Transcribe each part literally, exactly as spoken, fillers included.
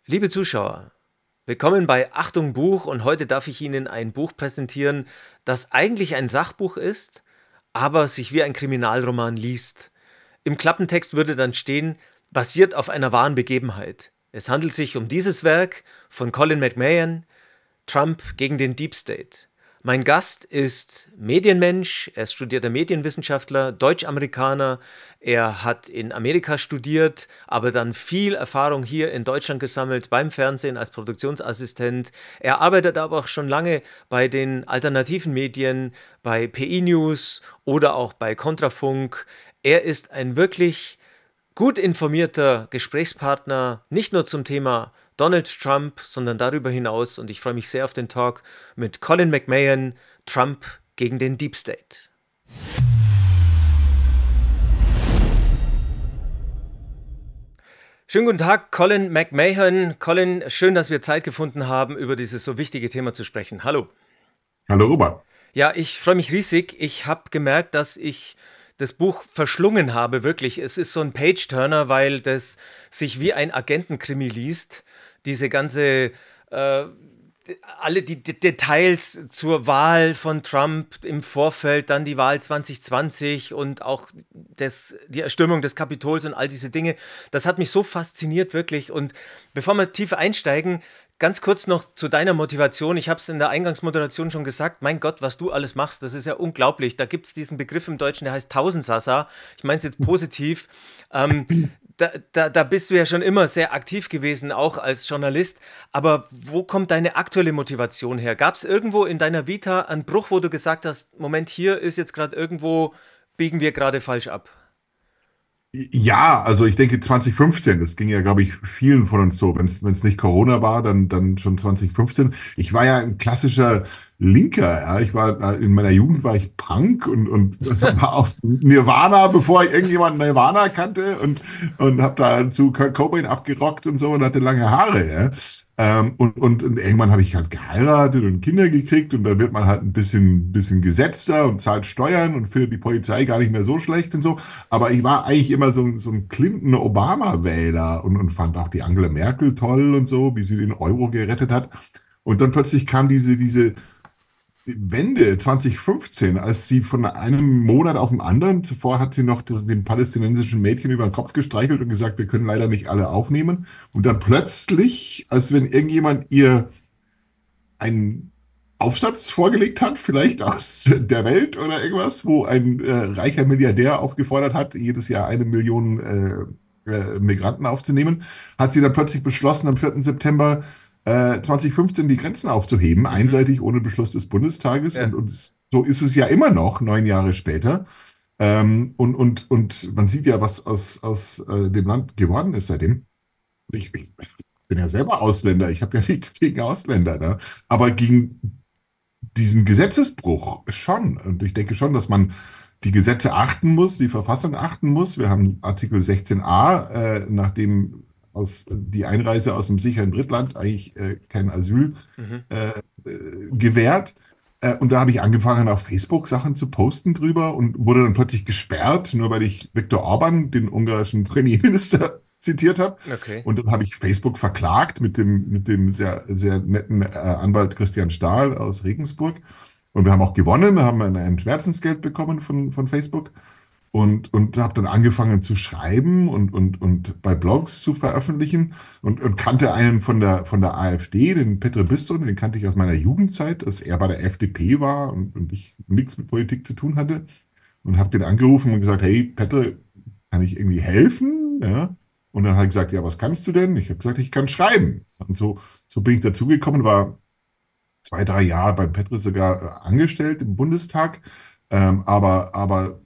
Liebe Zuschauer, willkommen bei Achtung Buch und heute darf ich Ihnen ein Buch präsentieren, das eigentlich ein Sachbuch ist, aber sich wie ein Kriminalroman liest. Im Klappentext würde dann stehen, basiert auf einer wahren Begebenheit. Es handelt sich um dieses Werk von Colin McMahon, Trump gegen den Deep State. Mein Gast ist Medienmensch, er ist studierter Medienwissenschaftler, Deutsch-Amerikaner. Er hat in Amerika studiert, aber dann viel Erfahrung hier in Deutschland gesammelt, beim Fernsehen als Produktionsassistent. Er arbeitet aber auch schon lange bei den alternativen Medien, bei P I News oder auch bei Kontrafunk. Er ist ein wirklich gut informierter Gesprächspartner, nicht nur zum Thema Donald Trump, sondern darüber hinaus, und ich freue mich sehr auf den Talk mit Colin McMahon, Trump gegen den Deep State. Schönen guten Tag, Colin McMahon. Colin, schön, dass wir Zeit gefunden haben, über dieses so wichtige Thema zu sprechen. Hallo. Hallo, Robert. Ja, ich freue mich riesig. Ich habe gemerkt, dass ich das Buch verschlungen habe, wirklich. Es ist so ein Page-Turner, weil das sich wie ein Agentenkrimi liest. Diese ganze, äh, alle die D Details zur Wahl von Trump im Vorfeld, dann die Wahl zwanzig zwanzig und auch das, die Erstürmung des Kapitols und all diese Dinge, das hat mich so fasziniert, wirklich. Und bevor wir tiefer einsteigen, ganz kurz noch zu deiner Motivation. Ich habe es in der Eingangsmoderation schon gesagt. Mein Gott, was du alles machst, das ist ja unglaublich. Da gibt es diesen Begriff im Deutschen, der heißt Tausendsassa. Ich meine es jetzt positiv. Ähm, da, da, da bist du ja schon immer sehr aktiv gewesen, auch als Journalist. Aber wo kommt deine aktuelle Motivation her? Gab es irgendwo in deiner Vita einen Bruch, wo du gesagt hast, Moment, hier ist jetzt gerade irgendwo, biegen wir gerade falsch ab? Ja, also ich denke zwanzig fünfzehn, das ging ja, glaube ich, vielen von uns so. Wenn es wenn es nicht Corona war, dann, dann schon zwanzig fünfzehn. Ich war ja ein klassischer Linker. Ja. Ich war, in meiner Jugend war ich Punk und, und war auf Nirvana, bevor ich irgendjemand Nirvana kannte und, und habe da zu Kurt Cobain abgerockt und so und hatte lange Haare. Ja. Ähm, und, und, und irgendwann habe ich halt geheiratet und Kinder gekriegt und dann wird man halt ein bisschen, bisschen gesetzter und zahlt Steuern und findet die Polizei gar nicht mehr so schlecht und so. Aber ich war eigentlich immer so, so ein Clinton-Obama-Wähler und, und fand auch die Angela Merkel toll und so, wie sie den Euro gerettet hat. Und dann plötzlich kam diese, diese Wende zwanzig fünfzehn, als sie von einem Monat auf den anderen, zuvor hat sie noch das, dem palästinensischen Mädchen über den Kopf gestreichelt und gesagt, wir können leider nicht alle aufnehmen. Und dann plötzlich, als wenn irgendjemand ihr einen Aufsatz vorgelegt hat, vielleicht aus der Welt oder irgendwas, wo ein äh, reicher Milliardär aufgefordert hat, jedes Jahr eine Million äh, äh, Migranten aufzunehmen, hat sie dann plötzlich beschlossen, am vierten September äh, zwanzig fünfzehn die Grenzen aufzuheben, mhm. einseitig ohne Beschluss des Bundestages. Ja. Und, und so ist es ja immer noch, neun Jahre später. Ähm, und, und, und man sieht ja, was aus, aus äh, dem Land geworden ist seitdem. Ich, ich bin ja selber Ausländer, ich habe ja nichts gegen Ausländer, ne? Aber gegen diesen Gesetzesbruch schon. Und ich denke schon, dass man die Gesetze achten muss, die Verfassung achten muss. Wir haben Artikel sechzehn a, äh, nachdem aus, die Einreise aus einem sicheren Drittland eigentlich äh, kein Asyl mhm. äh, äh, gewährt. Äh, und da habe ich angefangen, auf Facebook Sachen zu posten drüber und wurde dann plötzlich gesperrt, nur weil ich Viktor Orban, den ungarischen Premierminister, zitiert habe. Okay. Und dann habe ich Facebook verklagt mit dem, mit dem sehr, sehr netten äh, Anwalt Christian Stahl aus Regensburg. Und wir haben auch gewonnen, wir haben ein, ein Schmerzensgeld bekommen von, von Facebook. Und, und habe dann angefangen zu schreiben und, und, und bei Blogs zu veröffentlichen und, und kannte einen von der, von der AfD, den Petr Biston, den kannte ich aus meiner Jugendzeit, dass er bei der F D P war und, und ich nichts mit Politik zu tun hatte. Und habe den angerufen und gesagt, hey Petr, kann ich irgendwie helfen? Ja. Und dann hat er gesagt, ja, was kannst du denn? Ich habe gesagt, ich kann schreiben. Und so, so bin ich dazugekommen, war zwei, drei Jahre beim Petr sogar angestellt im Bundestag, ähm, aber, aber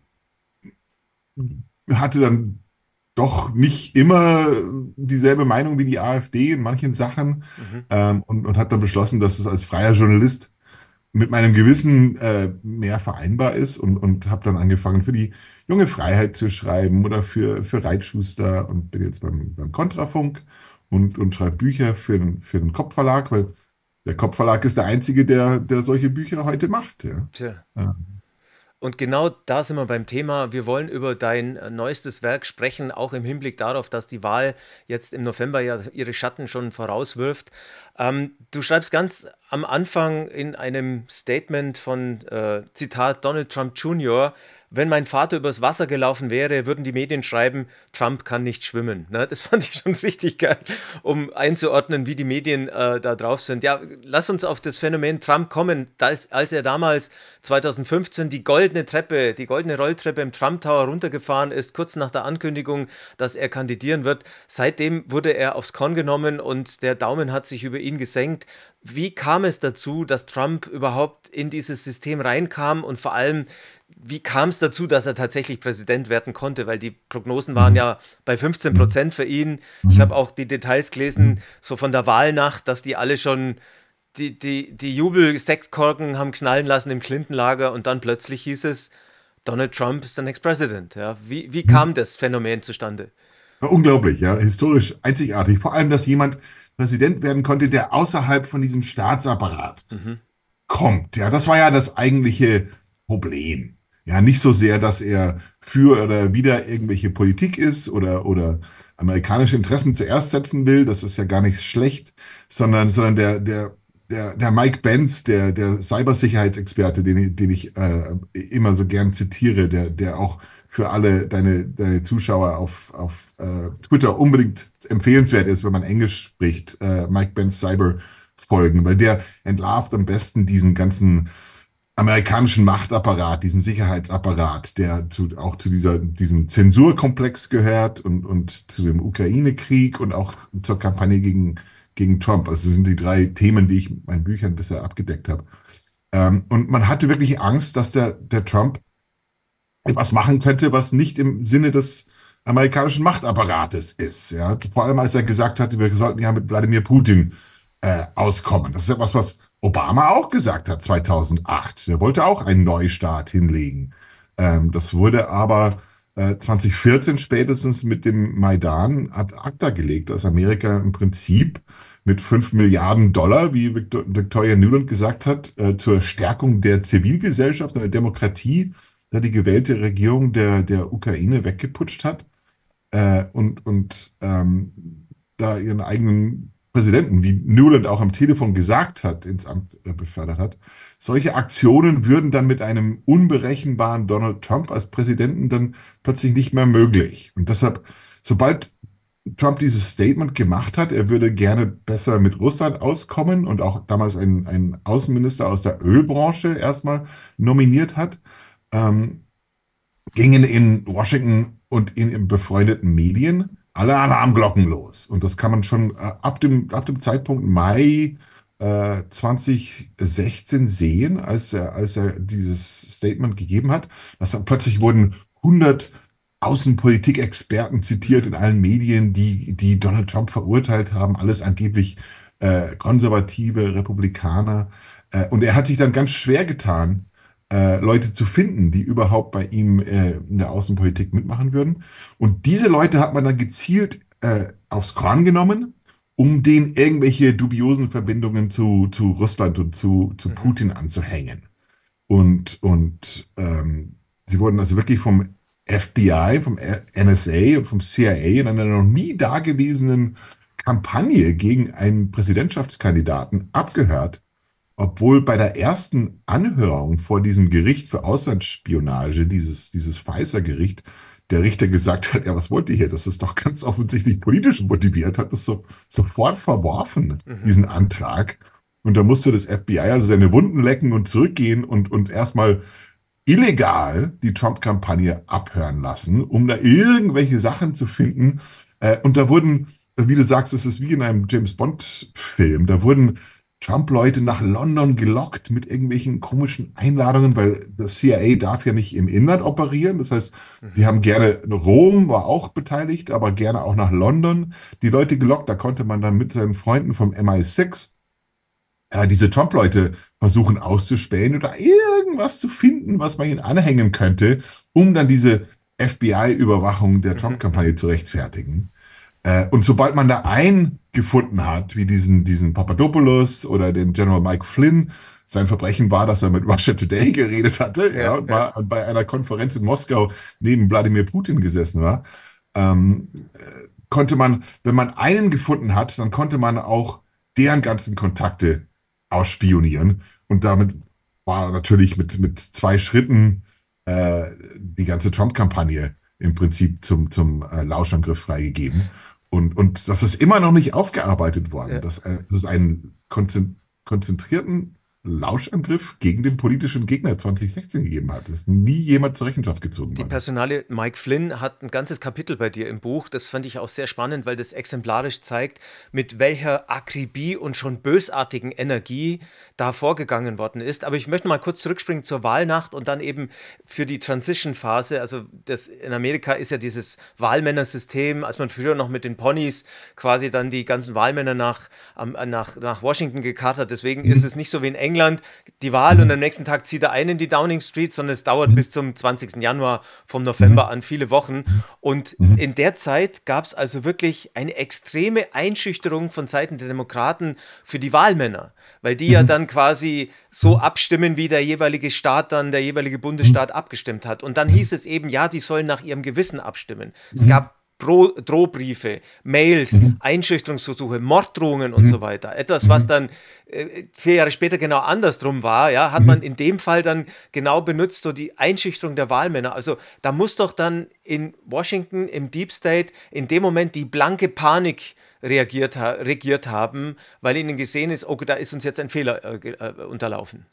hatte dann doch nicht immer dieselbe Meinung wie die AfD in manchen Sachen mhm. ähm, und, und hat dann beschlossen, dass es als freier Journalist mit meinem Gewissen äh, mehr vereinbar ist und, und habe dann angefangen für die Junge Freiheit zu schreiben oder für, für Reitschuster und bin jetzt beim, beim Kontrafunk und, und schreibe Bücher für den, für den Kopfverlag, weil der Kopfverlag ist der einzige, der, der solche Bücher heute macht. Ja. Tja. Ja. Und genau da sind wir beim Thema. Wir wollen über dein äh, neuestes Werk sprechen, auch im Hinblick darauf, dass die Wahl jetzt im November ja ihre Schatten schon vorauswirft. Ähm, du schreibst ganz am Anfang in einem Statement von, äh, Zitat, Donald Trump Junior: Wenn mein Vater übers Wasser gelaufen wäre, würden die Medien schreiben, Trump kann nicht schwimmen. Ne? Das fand ich schon richtig geil, um einzuordnen, wie die Medien äh, da drauf sind. Ja, lass uns auf das Phänomen Trump kommen. Da ist, als er damals zwanzig fünfzehn die goldene Treppe, die goldene Rolltreppe im Trump Tower runtergefahren ist, kurz nach der Ankündigung, dass er kandidieren wird. Seitdem wurde er aufs Korn genommen und der Daumen hat sich über ihn gesenkt. Wie kam es dazu, dass Trump überhaupt in dieses System reinkam, und vor allem, wie kam es dazu, dass er tatsächlich Präsident werden konnte? Weil die Prognosen waren ja bei fünfzehn Prozent für ihn. Ich habe auch die Details gelesen, so von der Wahlnacht, dass die alle schon die, die, die Jubel-Sektkorken haben knallen lassen im Clinton-Lager, und dann plötzlich hieß es, Donald Trump ist der Next President. Ja, wie, wie kam das Phänomen zustande? Ja, unglaublich, ja, historisch einzigartig. Vor allem, dass jemand Präsident werden konnte, der außerhalb von diesem Staatsapparat Mhm. kommt. Ja, das war ja das eigentliche Problem. Ja, nicht so sehr, dass er für oder wider irgendwelche Politik ist oder, oder amerikanische Interessen zuerst setzen will. Das ist ja gar nicht schlecht, sondern, sondern der, der, der, der Mike Benz, der, der Cybersicherheitsexperte, den, ich- den ich äh, immer so gern zitiere, der, der auch für alle deine, deine Zuschauer auf, auf äh, Twitter unbedingt empfehlenswert ist, wenn man Englisch spricht, äh, Mike Benz Cyber folgen, weil der entlarvt am besten diesen ganzen amerikanischen Machtapparat, diesen Sicherheitsapparat, der zu, auch zu dieser, diesem Zensurkomplex gehört und, und zu dem Ukraine-Krieg und auch zur Kampagne gegen, gegen Trump. Also das sind die drei Themen, die ich in meinen Büchern bisher abgedeckt habe. Ähm, und man hatte wirklich Angst, dass der, der Trump etwas machen könnte, was nicht im Sinne des amerikanischen Machtapparates ist. Ja? Vor allem, als er gesagt hatte, wir sollten ja mit Wladimir Putin äh, auskommen. Das ist etwas, was Obama auch gesagt hat zweitausendacht. Er wollte auch einen Neustart hinlegen. Ähm, das wurde aber äh, zwanzig vierzehn spätestens mit dem Maidan ad acta gelegt, dass Amerika im Prinzip mit fünf Milliarden Dollar, wie Victor, Victoria Nuland gesagt hat, äh, zur Stärkung der Zivilgesellschaft und der Demokratie, da die gewählte Regierung der, der Ukraine weggeputscht hat äh, und, und ähm, da ihren eigenen Präsidenten, wie Nuland auch am Telefon gesagt hat, ins Amt äh, befördert hat. Solche Aktionen würden dann mit einem unberechenbaren Donald Trump als Präsidenten dann plötzlich nicht mehr möglich. Und deshalb, sobald Trump dieses Statement gemacht hat, er würde gerne besser mit Russland auskommen und auch damals einen, einen Außenminister aus der Ölbranche erstmal nominiert hat, ähm, gingen in Washington und in, in befreundeten Medien alle Alarmglocken los. Und das kann man schon äh, ab dem, ab dem Zeitpunkt Mai äh, zwanzig sechzehn sehen, als er, als er dieses Statement gegeben hat. Dass dann plötzlich wurden hundert Außenpolitik-Experten zitiert in allen Medien, die, die Donald Trump verurteilt haben, alles angeblich äh, konservative Republikaner. Äh, und er hat sich dann ganz schwer getan, äh, Leute zu finden, die überhaupt bei ihm äh, in der Außenpolitik mitmachen würden. Und diese Leute hat man dann gezielt äh, aufs Korn genommen, um denen irgendwelche dubiosen Verbindungen zu, zu Russland und zu, zu Mhm. Putin anzuhängen. Und, und ähm, sie wurden also wirklich vom F B I, vom N S A und vom C I A in einer noch nie dagewesenen Kampagne gegen einen Präsidentschaftskandidaten abgehört, obwohl bei der ersten Anhörung vor diesem Gericht für Auslandsspionage, dieses, dieses Pfizer-Gericht, der Richter gesagt hat, ja, was wollt ihr hier? Das ist doch ganz offensichtlich politisch motiviert, hat das so, sofort verworfen, Mhm. diesen Antrag. Und da musste das F B I also seine Wunden lecken und zurückgehen und, und erstmal illegal die Trump-Kampagne abhören lassen, um da irgendwelche Sachen zu finden. Äh, und da wurden, wie du sagst, es ist wie in einem James-Bond-Film, da wurden Trump-Leute nach London gelockt mit irgendwelchen komischen Einladungen, weil das C I A darf ja nicht im Inland operieren. Das heißt, sie Mhm. haben gerne, Rom war auch beteiligt, aber gerne auch nach London die Leute gelockt. Da konnte man dann mit seinen Freunden vom M I sechs äh, diese Trump-Leute versuchen auszuspähen oder irgendwas zu finden, was man ihnen anhängen könnte, um dann diese F B I-Überwachung der Mhm. Trump-Kampagne zu rechtfertigen. Äh, und sobald man da einen gefunden hat, wie diesen, diesen Papadopoulos oder den General Mike Flynn, sein Verbrechen war, dass er mit Russia Today geredet hatte, ja, Ja, und ja. mal bei einer Konferenz in Moskau neben Wladimir Putin gesessen war, ähm, äh, konnte man, wenn man einen gefunden hat, dann konnte man auch deren ganzen Kontakte ausspionieren. Und damit war natürlich mit, mit zwei Schritten äh, die ganze Trump-Kampagne im Prinzip zum, zum äh, Lauschangriff freigegeben. Und, und das ist immer noch nicht aufgearbeitet worden. Ja. Das, äh, das ist einen konzen- konzentrierten Lauschangriff gegen den politischen Gegner zwanzig sechzehn gegeben hat. Das ist nie jemand zur Rechenschaft gezogen Die worden. Personalie Mike Flynn hat ein ganzes Kapitel bei dir im Buch. Das fand ich auch sehr spannend, weil das exemplarisch zeigt, mit welcher Akribie und schon bösartigen Energie da vorgegangen worden ist. Aber ich möchte mal kurz zurückspringen zur Wahlnacht und dann eben für die Transition-Phase. Also das, in Amerika ist ja dieses Wahlmännersystem, als man früher noch mit den Ponys quasi dann die ganzen Wahlmänner nach, am- nach, nach Washington gekarrt hat. Deswegen ist es nicht so wie in England, die Wahl und am nächsten Tag zieht er ein in die Downing Street, sondern es dauert bis zum zwanzigsten Januar vom November an viele Wochen. Und in der Zeit gab es also wirklich eine extreme Einschüchterung von Seiten der Demokraten für die Wahlmänner, weil die ja dann quasi so abstimmen, wie der jeweilige Staat dann, der jeweilige Bundesstaat abgestimmt hat. Und dann hieß es eben, ja, die sollen nach ihrem Gewissen abstimmen. Es gab Dro Drohbriefe, Mails, Einschüchterungsversuche, Morddrohungen und so weiter. Etwas, was dann äh, vier Jahre später genau andersrum war, ja, hat man in dem Fall dann genau benutzt, so die Einschüchterung der Wahlmänner. Also da muss doch dann in Washington, im Deep State, in dem Moment die blanke Panik reagiert, ha regiert haben, weil ihnen gesehen ist, okay, da ist uns jetzt ein Fehler äh, ge- äh, unterlaufen.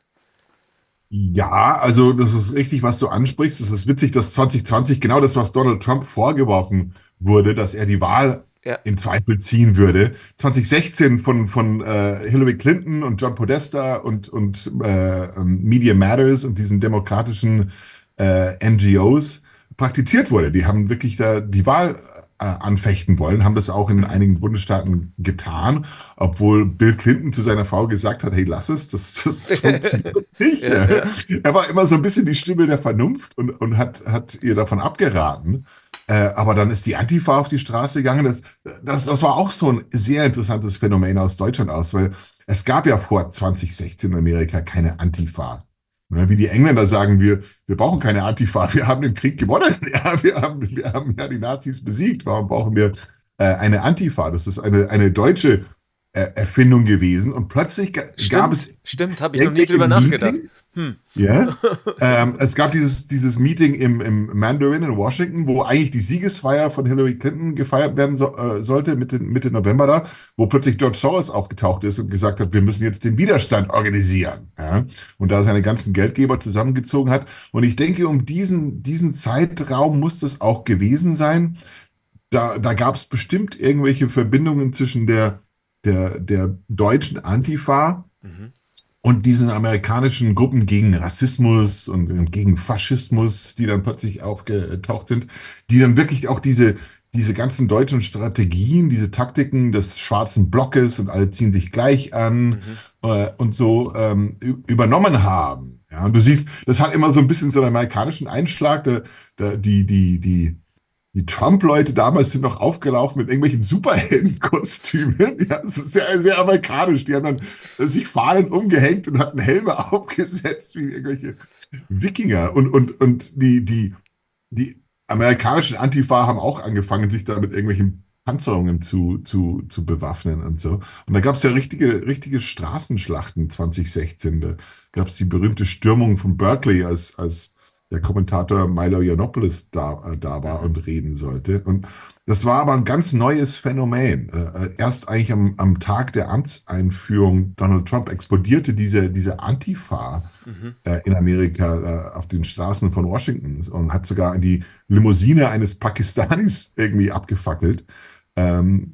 Ja, also das ist richtig, was du ansprichst. Es ist witzig, dass zwanzig zwanzig genau das, was Donald Trump vorgeworfen wurde, dass er die Wahl Ja, in Zweifel ziehen würde. zwanzig sechzehn von, von äh, Hillary Clinton und John Podesta und, und äh, ähm, Media Matters und diesen demokratischen äh, N G Os praktiziert wurde. Die haben wirklich da die Wahl äh, anfechten wollen, haben das auch in einigen Bundesstaaten getan, obwohl Bill Clinton zu seiner Frau gesagt hat, hey, lass es, das, das funktioniert nicht. ja, ja. Er war immer so ein bisschen die Stimme der Vernunft und, und hat, hat ihr davon abgeraten. Äh, aber dann ist die Antifa auf die Straße gegangen. Das, das, das war auch so ein sehr interessantes Phänomen aus Deutschland aus, weil es gab ja vor zwanzig sechzehn in Amerika keine Antifa. Ne, wie die Engländer sagen, wir, wir brauchen keine Antifa, wir haben den Krieg gewonnen. Ja, wir haben, wir haben ja die Nazis besiegt. Warum brauchen wir äh, eine Antifa? Das ist eine, eine deutsche äh, Erfindung gewesen. Und plötzlich ga, gab Stimmt, es stimmt, habe ich noch nie irgendwelche drüber nachgedacht. Meeting. Ja, ähm, es gab dieses, dieses Meeting im, im Mandarin in Washington, wo eigentlich die Siegesfeier von Hillary Clinton gefeiert werden so, äh, sollte, Mitte, Mitte November da, wo plötzlich George Soros aufgetaucht ist und gesagt hat, wir müssen jetzt den Widerstand organisieren. Ja? Und da seine ganzen Geldgeber zusammengezogen hat. Und ich denke, um diesen, diesen Zeitraum muss das auch gewesen sein. Da, da gab es bestimmt irgendwelche Verbindungen zwischen der, der, der deutschen Antifa Mhm. und diesen amerikanischen Gruppen gegen Rassismus und, und gegen Faschismus, die dann plötzlich aufgetaucht sind, die dann wirklich auch diese, diese ganzen deutschen Strategien, diese Taktiken des schwarzen Blockes und alle ziehen sich gleich an äh, und so ähm, ü- übernommen haben. Ja, und du siehst, das hat immer so ein bisschen so einen amerikanischen Einschlag. Da, da, die, die, die, die Trump-Leute damals sind noch aufgelaufen mit irgendwelchen Superheldenkostümen. Ja, das ist sehr, sehr amerikanisch. Die haben dann äh, sich Fahnen umgehängt und hatten Helme aufgesetzt wie irgendwelche Wikinger. Und, und, und die, die, die amerikanischen Antifa haben auch angefangen, sich da mit irgendwelchen Panzerungen zu, zu, zu bewaffnen und so. Und da gab es ja richtige, richtige Straßenschlachten zwanzig sechzehn. Da gab es die berühmte Stürmung von Berkeley, als, als der Kommentator Milo Yiannopoulos da, äh, da war und reden sollte. Und das war aber ein ganz neues Phänomen. Äh, äh, erst eigentlich am, am Tag der Amtseinführung Donald Trump explodierte diese, diese Antifa Mhm. äh, in Amerika äh, auf den Straßen von Washington und hat sogar die Limousine eines Pakistanis irgendwie abgefackelt, ähm,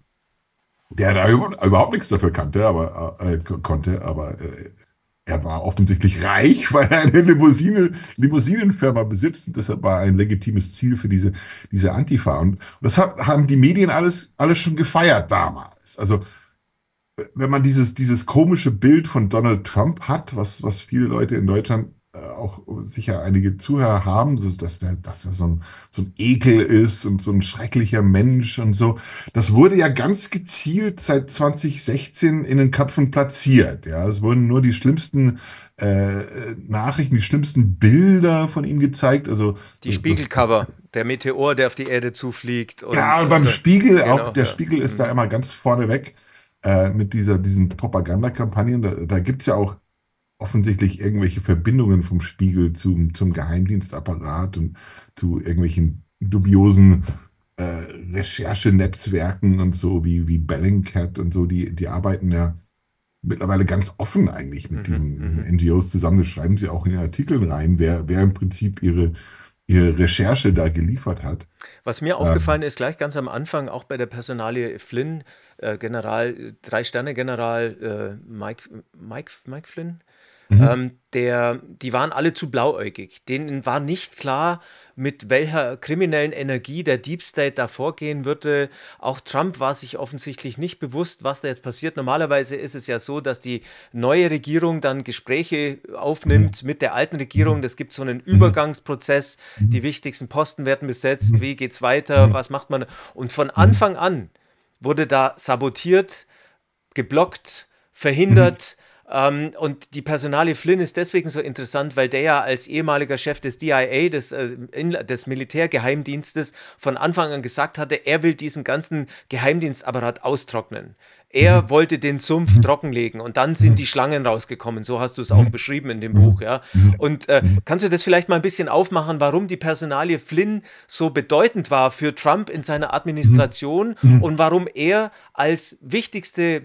der da über- überhaupt nichts dafür kannte, aber äh, äh, konnte, aber äh, er war offensichtlich reich, weil er eine Limousine, Limousinenfirma besitzt. Und deshalb war er ein legitimes Ziel für diese, diese Antifa. Und das hat, haben die Medien alles, alles schon gefeiert damals. Also, wenn man dieses, dieses komische Bild von Donald Trump hat, was, was viele Leute in Deutschland äh, auch sicher einige Zuhörer haben, dass, dass, der, dass er so ein, so ein Ekel ist und so ein schrecklicher Mensch und so. Das wurde ja ganz gezielt seit zwanzig sechzehn in den Köpfen platziert. Ja, es wurden nur die schlimmsten äh, Nachrichten, die schlimmsten Bilder von ihm gezeigt. Also Die das, das, Spiegelcover, der Meteor, der auf die Erde zufliegt ja, und, und und beim so. Spiegel auch, Genau, der ja. Spiegel ist da Mhm. immer ganz vorne weg äh, mit dieser, diesen Propagandakampagnen. Da, da gibt es ja auch offensichtlich irgendwelche Verbindungen vom Spiegel zum, zum Geheimdienstapparat und zu irgendwelchen dubiosen äh, Recherchenetzwerken und so wie, wie Bellingcat und so, die, die arbeiten ja mittlerweile ganz offen eigentlich mit Mhm. diesen Mhm. N G Os zusammen. Das schreiben sie auch in den Artikeln rein, wer, wer im Prinzip ihre, ihre Recherche da geliefert hat. Was mir Ähm, aufgefallen ist, gleich ganz am Anfang, auch bei der Personalie Flynn, äh, General, Drei-Sterne-General äh, Mike, Mike, Mike Flynn, mhm, ähm, der, die waren alle zu blauäugig. Denen war nicht klar, mit welcher kriminellen Energie der Deep State da vorgehen würde. Auch Trump war sich offensichtlich nicht bewusst, was da jetzt passiert. Normalerweise ist es ja so, dass die neue Regierung dann Gespräche mhm, aufnimmt mit der alten Regierung. mhm, Das gibt so einen mhm, Übergangsprozess. Die mhm, wichtigsten Posten werden besetzt. mhm, Wie geht's weiter? mhm, Was macht man? Und von mhm, Anfang an wurde da sabotiert, geblockt, mhm, verhindert. Ähm, und die Personalie Flynn ist deswegen so interessant, weil der ja als ehemaliger Chef des D I A, des, äh, des Militärgeheimdienstes, von Anfang an gesagt hatte, er will diesen ganzen Geheimdienstapparat austrocknen. Er mhm, wollte den Sumpf mhm, trockenlegen und dann sind mhm, die Schlangen rausgekommen. So hast du es auch mhm, beschrieben in dem Buch, mhm, ja. mhm, Und äh, mhm, kannst du das vielleicht mal ein bisschen aufmachen, warum die Personalie Flynn so bedeutend war für Trump in seiner mhm, Administration mhm, und warum er als wichtigste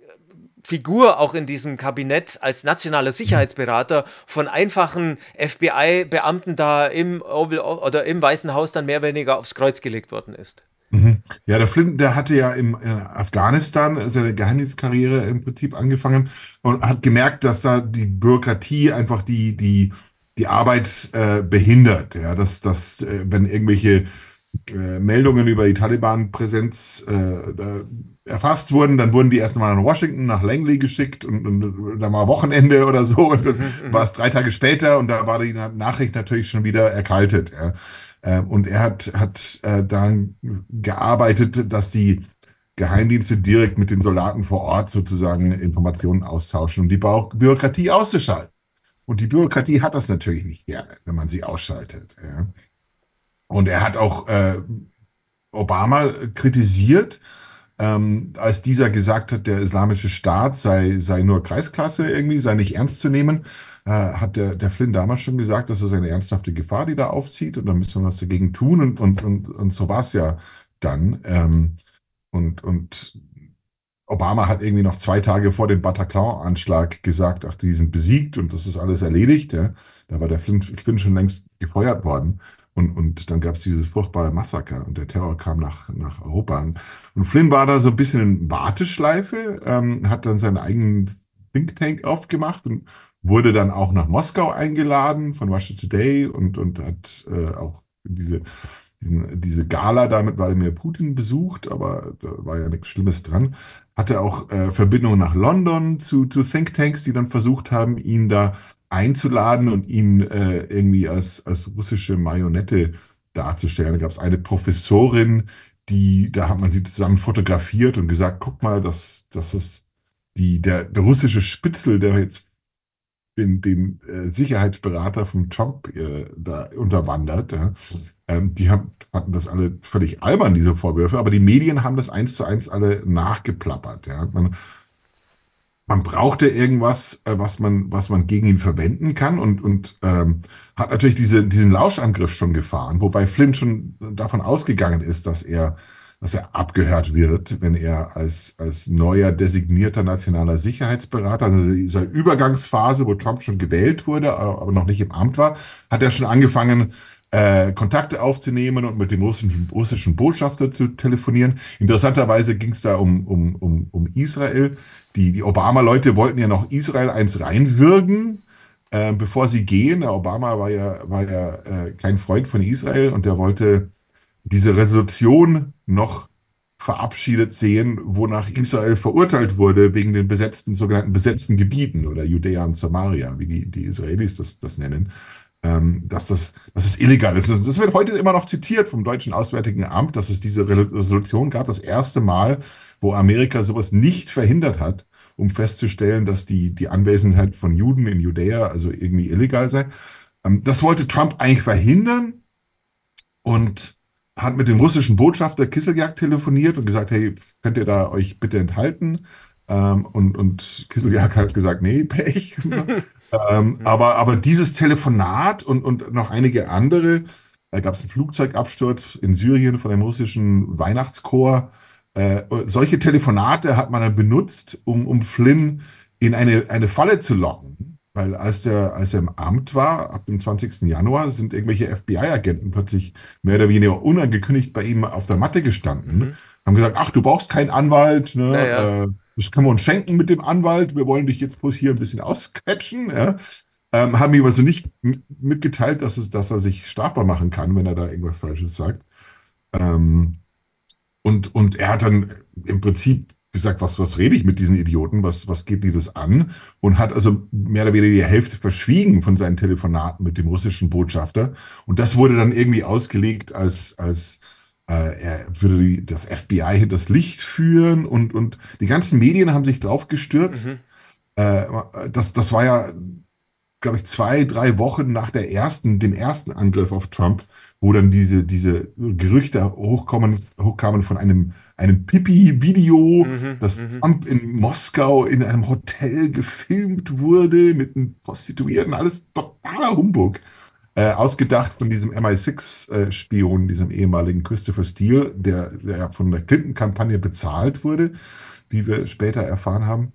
Figur auch in diesem Kabinett als nationaler mhm. Sicherheitsberater von einfachen F B I-Beamten da im Oval oder im Weißen Haus dann mehr oder weniger aufs Kreuz gelegt worden ist. Mhm. Ja, der Flynn, der hatte ja im äh, Afghanistan seine Geheimdienstkarriere im Prinzip angefangen und hat gemerkt, dass da die Bürokratie einfach die, die, die Arbeit äh, behindert. Ja, dass, dass äh, wenn irgendwelche äh, Meldungen über die Taliban-Präsenz äh, da erfasst wurden, dann wurden die erst mal nach Washington, nach Langley geschickt und, und dann war Wochenende oder so und dann Mhm, war mhm, es drei Tage später und da war die Nachricht natürlich schon wieder erkaltet. Ja. Ähm, und er hat, hat äh, daran gearbeitet, dass die Geheimdienste direkt mit den Soldaten vor Ort sozusagen Informationen austauschen, um die Bau Bürokratie auszuschalten. Und die Bürokratie hat das natürlich nicht gerne, wenn man sie ausschaltet. Ja. Und er hat auch äh, Obama kritisiert, ähm, als dieser gesagt hat, der Islamische Staat sei, sei nur Kreisklasse irgendwie, sei nicht ernst zu nehmen, äh, hat der, der Flynn damals schon gesagt, das ist eine ernsthafte Gefahr, die da aufzieht und da müssen wir was dagegen tun und, und, und, und so war es ja dann. Ähm, und, und Obama hat irgendwie noch zwei Tage vor dem Bataclan-Anschlag gesagt, ach, die sind besiegt und das ist alles erledigt. Ja. Da war der Flynn, Flynn schon längst gefeuert worden. Und, und dann gab es dieses furchtbare Massaker und der Terror kam nach, nach Europa. Und, und Flynn war da so ein bisschen in Warteschleife, ähm, hat dann seinen eigenen Think Tank aufgemacht und wurde dann auch nach Moskau eingeladen von Russia Today und, und hat äh, auch diese, diesen, diese Gala da mit Wladimir Putin besucht, aber da war ja nichts Schlimmes dran. Hatte auch äh, Verbindungen nach London zu, zu Thinktanks, die dann versucht haben, ihn da einzuladen und ihn äh, irgendwie als, als russische Marionette darzustellen. Da gab es eine Professorin, die, da hat man sie zusammen fotografiert und gesagt, guck mal, das, das ist die, der, der russische Spitzel, der jetzt den, den äh, Sicherheitsberater von Trump äh, da unterwandert. Ja. Ähm, die haben, hatten das alle völlig albern, diese Vorwürfe, aber die Medien haben das eins zu eins alle nachgeplappert. Ja. Man, man brauchte irgendwas, äh, was man, was man gegen ihn verwenden kann und, und ähm, hat natürlich diese, diesen Lauschangriff schon gefahren, wobei Flynn schon davon ausgegangen ist, dass er, dass er abgehört wird, wenn er als, als neuer designierter nationaler Sicherheitsberater, also dieser Übergangsphase, wo Trump schon gewählt wurde, aber noch nicht im Amt war, hat er schon angefangen, äh, Kontakte aufzunehmen und mit dem russischen, russischen Botschafter zu telefonieren. Interessanterweise ging es da um, um, um, um Israel. Die, die Obama-Leute wollten ja noch Israel eins reinwürgen, äh, bevor sie gehen. Der Obama war ja, war ja äh, kein Freund von Israel und der wollte diese Resolution noch verabschiedet sehen, wonach Israel verurteilt wurde wegen den besetzten, sogenannten besetzten Gebieten oder Judäa und Samaria, wie die, die Israelis das, das nennen, ähm, dass das, dass es illegal ist. Das wird heute immer noch zitiert vom deutschen Auswärtigen Amt, dass es diese Resolution gab, das erste Mal, wo Amerika sowas nicht verhindert hat, um festzustellen, dass die, die Anwesenheit von Juden in Judäa also irgendwie illegal sei. Ähm, das wollte Trump eigentlich verhindern und hat mit dem russischen Botschafter Kislyak telefoniert und gesagt, hey, könnt ihr da euch bitte enthalten? Ähm, und, und Kislyak hat gesagt, nee, Pech. ähm, aber, aber dieses Telefonat und, und noch einige andere, da gab es einen Flugzeugabsturz in Syrien von einem russischen Weihnachtschor. Äh, solche Telefonate hat man dann benutzt, um, um Flynn in eine, eine Falle zu locken. Weil als er, als er im Amt war, ab dem zwanzigsten Januar, sind irgendwelche F B I-Agenten plötzlich mehr oder weniger unangekündigt bei ihm auf der Matte gestanden, Mhm. haben gesagt, ach, du brauchst keinen Anwalt, ne? Naja. Äh, das können wir uns schenken mit dem Anwalt, wir wollen dich jetzt bloß hier ein bisschen ausquetschen. Ja? Ähm, haben ihm also nicht m- mitgeteilt, dass, es, dass er sich strafbar machen kann, wenn er da irgendwas Falsches sagt. Ähm, und, und er hat dann im Prinzip gesagt, was, was rede ich mit diesen Idioten, was, was geht die das an? Und hat also mehr oder weniger die Hälfte verschwiegen von seinen Telefonaten mit dem russischen Botschafter. Und das wurde dann irgendwie ausgelegt, als, als äh, er würde die, das F B I hinters Licht führen und, und die ganzen Medien haben sich drauf gestürzt. Mhm. Äh, das, das war ja, glaube ich, zwei, drei Wochen nach der ersten, dem ersten Angriff auf Trump, wo dann diese, diese Gerüchte hochkommen, hochkamen von einem, einem Pipi-Video, Mhm. dass Mhm. Trump in Moskau in einem Hotel gefilmt wurde mit einem Prostituierten, alles totaler Humbug. Äh, ausgedacht von diesem M I sechs Spion, diesem ehemaligen Christopher Steele, der, der ja von der Clinton-Kampagne bezahlt wurde, wie wir später erfahren haben.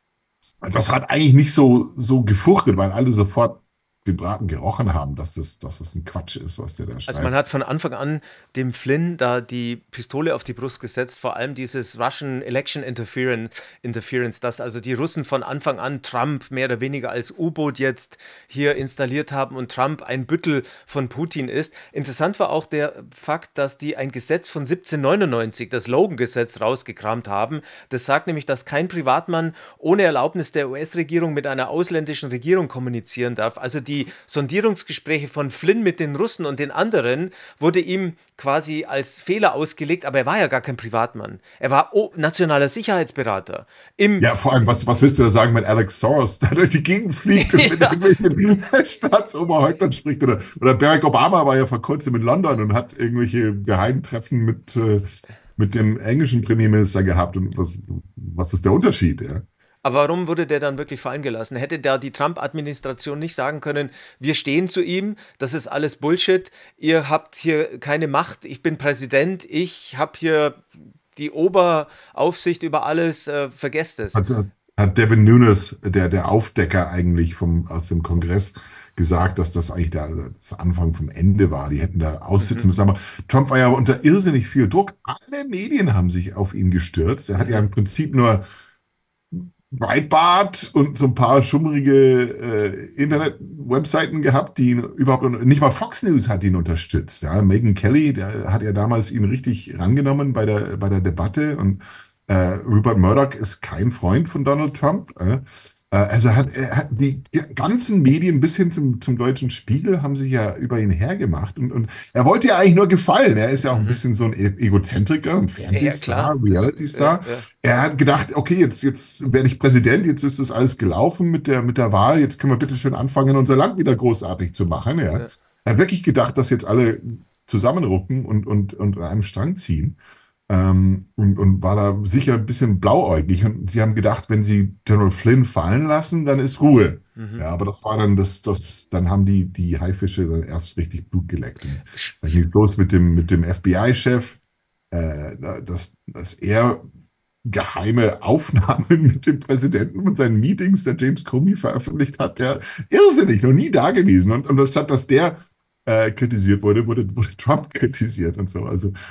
Das hat eigentlich nicht so, so gefruchtet, weil alle sofort den Braten gerochen haben, dass das, dass das ein Quatsch ist, was der da Also man schreibt. hat von Anfang an dem Flynn da die Pistole auf die Brust gesetzt, vor allem dieses Russian Election Interference, Interference, dass also die Russen von Anfang an Trump mehr oder weniger als U-Boot jetzt hier installiert haben und Trump ein Büttel von Putin ist. Interessant war auch der Fakt, dass die ein Gesetz von siebzehnhundertneunundneunzig, das Logan-Gesetz, rausgekramt haben. Das sagt nämlich, dass kein Privatmann ohne Erlaubnis der U S-Regierung mit einer ausländischen Regierung kommunizieren darf. Also die Sondierungsgespräche von Flynn mit den Russen und den anderen wurde ihm quasi als Fehler ausgelegt, aber er war ja gar kein Privatmann. Er war oh, nationaler Sicherheitsberater. Im Ja, vor allem, was, was willst du da sagen, wenn Alex Soros da durch die Gegend fliegt und mit ja, irgendwelchen Staatsoberhäuptern spricht? Oder, oder Barack Obama war ja vor kurzem in London und hat irgendwelche Geheimtreffen mit, äh, mit dem englischen Premierminister gehabt. Und was, was ist der Unterschied? Ja? aber warum wurde der dann wirklich fallen gelassen? Hätte da die Trump-Administration nicht sagen können, wir stehen zu ihm, das ist alles Bullshit, ihr habt hier keine Macht, ich bin Präsident, ich habe hier die Oberaufsicht über alles, äh, vergesst es. Hat, hat Devin Nunes, der, der Aufdecker eigentlich vom, aus dem Kongress, gesagt, dass das eigentlich der, das Anfang vom Ende war. Die hätten da aussitzen Mhm. müssen. Aber Trump war ja unter irrsinnig viel Druck. Alle Medien haben sich auf ihn gestürzt. Er hat ja Mhm. im Prinzip nur Breitbart und so ein paar schummrige äh, Internet-Webseiten gehabt, die ihn überhaupt, nicht mal Fox News hat ihn unterstützt. Ja. Megyn Kelly, der hat ja damals ihn richtig rangenommen bei der, bei der Debatte und äh, Rupert Murdoch ist kein Freund von Donald Trump. Äh. Äh, Also hat, er hat die ganzen Medien bis hin zum, zum Deutschen Spiegel haben sich ja über ihn hergemacht und, und er wollte ja eigentlich nur gefallen. Er ist ja auch ein Mhm. bisschen so ein E- Egozentriker, ein Ja, Fernsehstar, klar. Das, ja, Reality-Star. ja. Er hat gedacht, okay, jetzt, jetzt werde ich Präsident, jetzt ist das alles gelaufen mit der, mit der Wahl, jetzt können wir bitte schön anfangen, unser Land wieder großartig zu machen. Ja. Ja. Er hat wirklich gedacht, dass jetzt alle zusammenrucken und, und, und an einem Strang ziehen. Ähm, und, und war da sicher ein bisschen blauäugig. Und sie haben gedacht, wenn sie General Flynn fallen lassen, dann ist Ruhe. Mhm. Ja, aber das war dann das, das, dann haben die, die Haifische dann erst richtig Blut geleckt. Und Sch- dann ging es los mit dem, mit dem F B I-Chef, äh, dass, dass er geheime Aufnahmen mit dem Präsidenten von seinen Meetings, der James Comey veröffentlicht hat, der irrsinnig, noch nie da gewesen. Und, und anstatt dass der äh, kritisiert wurde, wurde, wurde Trump kritisiert und so. Also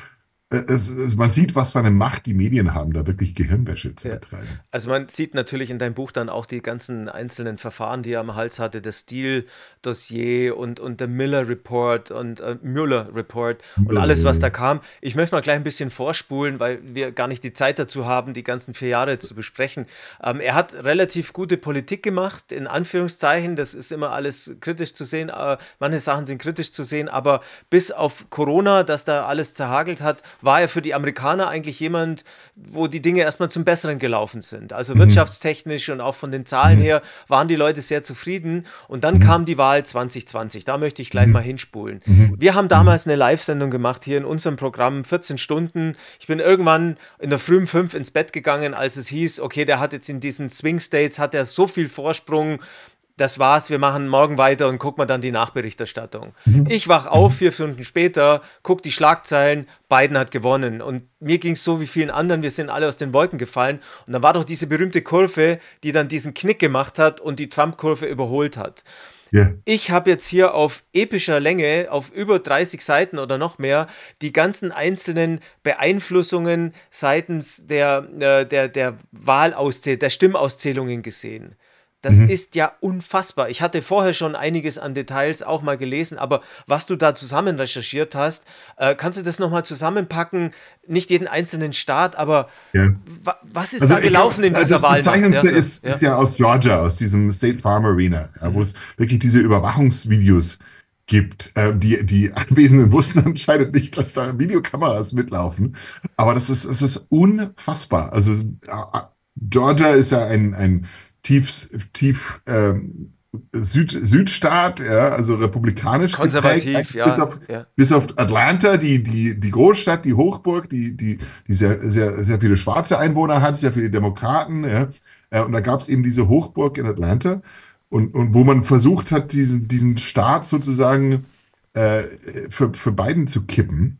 äh, es, es, man sieht, was für eine Macht die Medien haben, da wirklich Gehirnwäsche zu Ja. betreiben. Also man sieht natürlich in deinem Buch dann auch die ganzen einzelnen Verfahren, die er am Hals hatte, das Steele-Dossier und, und der Miller-Report und äh, Mueller-Report und alles, was da kam. Ich möchte mal gleich ein bisschen vorspulen, weil wir gar nicht die Zeit dazu haben, die ganzen vier Jahre jetzt zu besprechen. Ähm, er hat relativ gute Politik gemacht, in Anführungszeichen. Das ist immer alles kritisch zu sehen. Äh, manche Sachen sind kritisch zu sehen, aber bis auf Corona, dass da alles zerhagelt hat, war er für die Amerikaner eigentlich jemand, wo die Dinge erstmal zum Besseren gelaufen sind. Also Mhm. wirtschaftstechnisch und auch von den Zahlen Mhm. her waren die Leute sehr zufrieden. Und dann Mhm. kam die Wahl zwanzig zwanzig. Da möchte ich gleich Mhm. mal hinspulen. Mhm. Wir haben damals eine Live-Sendung gemacht hier in unserem Programm, vierzehn Stunden. Ich bin irgendwann in der frühen fünf ins Bett gegangen, als es hieß, okay, der hat jetzt in diesen Swing States, hat er so viel Vorsprung, das war's, wir machen morgen weiter und gucken wir dann die Nachberichterstattung. Mhm. Ich wach auf, vier Stunden später, guck die Schlagzeilen, Biden hat gewonnen. Und mir ging es so wie vielen anderen, wir sind alle aus den Wolken gefallen. Und dann war doch diese berühmte Kurve, die dann diesen Knick gemacht hat und die Trump-Kurve überholt hat. Ja. Ich habe jetzt hier auf epischer Länge, auf über dreißig Seiten oder noch mehr, die ganzen einzelnen Beeinflussungen seitens der, äh, der, der Wahlauszählung, der Stimmauszählungen gesehen. Das Mhm. ist ja unfassbar. Ich hatte vorher schon einiges an Details auch mal gelesen, aber was du da zusammen recherchiert hast, äh, kannst du das nochmal zusammenpacken? Nicht jeden einzelnen Staat, aber Ja. wa was ist Also da ich gelaufen glaub, in also dieser das Wahl? noch? Bezeichnendste Ja, so, ist, ja. ist ja aus Georgia, aus diesem State Farm Arena, ja, wo es wirklich diese Überwachungsvideos gibt. Äh, die, die Anwesenden wussten anscheinend nicht, dass da Videokameras mitlaufen. Aber das ist, es ist unfassbar. Also äh, Georgia ist ja ein, ein tief, tief ähm, Süd, Südstaat, ja, also republikanisch Konservativ, geprägt, ja, bis auf, ja. bis auf Atlanta, die, die, die Großstadt, die Hochburg, die, die, die sehr, sehr, sehr viele schwarze Einwohner hat, sehr viele Demokraten. Ja. Äh, Und da gab es eben diese Hochburg in Atlanta, und, und wo man versucht hat, diesen, diesen Staat sozusagen äh, für, für Biden zu kippen.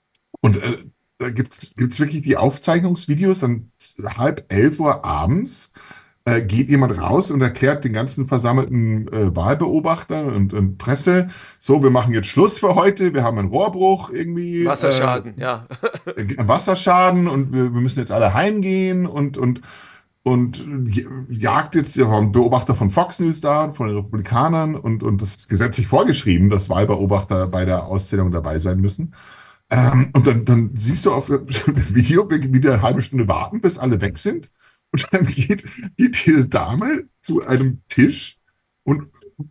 Und äh, da gibt es wirklich die Aufzeichnungsvideos, dann halb elf Uhr abends äh, geht jemand raus und erklärt den ganzen versammelten äh, Wahlbeobachtern und, und Presse, so, wir machen jetzt Schluss für heute, wir haben einen Rohrbruch irgendwie. Wasserschaden, äh, ja. Einen Wasserschaden, und wir, wir müssen jetzt alle heimgehen, und, und, und jagt jetzt, der war ein Beobachter von Fox News da, von den Republikanern, und, und das ist gesetzlich vorgeschrieben, dass Wahlbeobachter bei der Auszählung dabei sein müssen. Ähm, und dann, dann siehst du auf dem Video, wie die eine halbe Stunde warten, bis alle weg sind. Und dann geht, geht diese Dame zu einem Tisch, und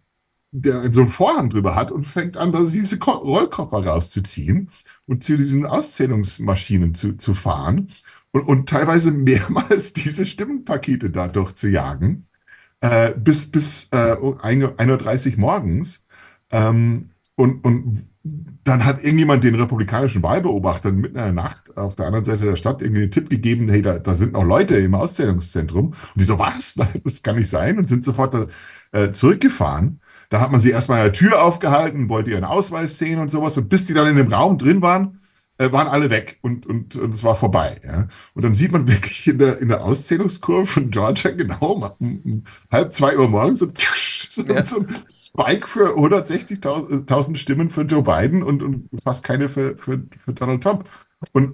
der so einen Vorhang drüber hat, und fängt an, da diese Ko- Rollkoffer rauszuziehen und zu diesen Auszählungsmaschinen zu, zu fahren, und, und teilweise mehrmals diese Stimmenpakete da durchzujagen, äh, bis, bis äh, ein Uhr dreißig morgens. Ähm, und, und dann hat irgendjemand den republikanischen Wahlbeobachtern mitten in der Nacht auf der anderen Seite der Stadt irgendwie einen Tipp gegeben, hey, da, da sind noch Leute im Auszählungszentrum. Und die so, was? Das kann nicht sein. Und sind sofort da, äh, zurückgefahren. Da hat man sie erstmal an der Tür aufgehalten, wollte ihren Ausweis sehen und sowas. Und bis die dann in dem Raum drin waren, äh, waren alle weg, und, und, und es war vorbei. Ja. Und dann sieht man wirklich in der, in der Auszählungskurve von Georgia genau um, um halb zwei Uhr morgens so, so, Ja. so ein Spike für hundertsechzigtausend Stimmen für Joe Biden, und, und fast keine für, für, für Donald Trump. Und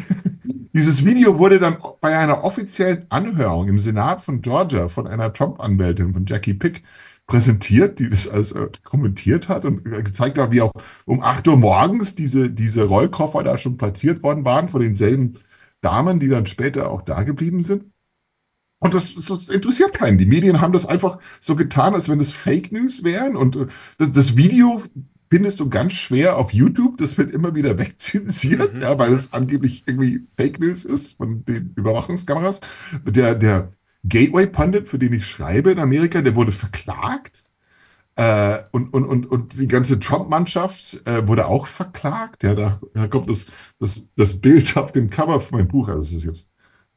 dieses Video wurde dann bei einer offiziellen Anhörung im Senat von Georgia von einer Trump-Anwältin, von Jackie Pick, präsentiert, die das alles äh, kommentiert hat und gezeigt hat, wie auch um acht Uhr morgens diese, diese Rollkoffer da schon platziert worden waren von denselben Damen, die dann später auch da geblieben sind. Und das, das interessiert keinen. Die Medien haben das einfach so getan, als wenn es Fake News wären. Und äh, das, das Video findest du ganz schwer auf YouTube. Das wird immer wieder wegzensiert, Mhm. ja, weil es angeblich irgendwie Fake News ist von den Überwachungskameras. Der, der Gateway Pundit, für den ich schreibe in Amerika, der wurde verklagt. Äh, und, und, und, und die ganze Trump-Mannschaft äh, wurde auch verklagt. Ja, da, da kommt das, das, das Bild auf dem Cover von meinem Buch. Also das ist jetzt.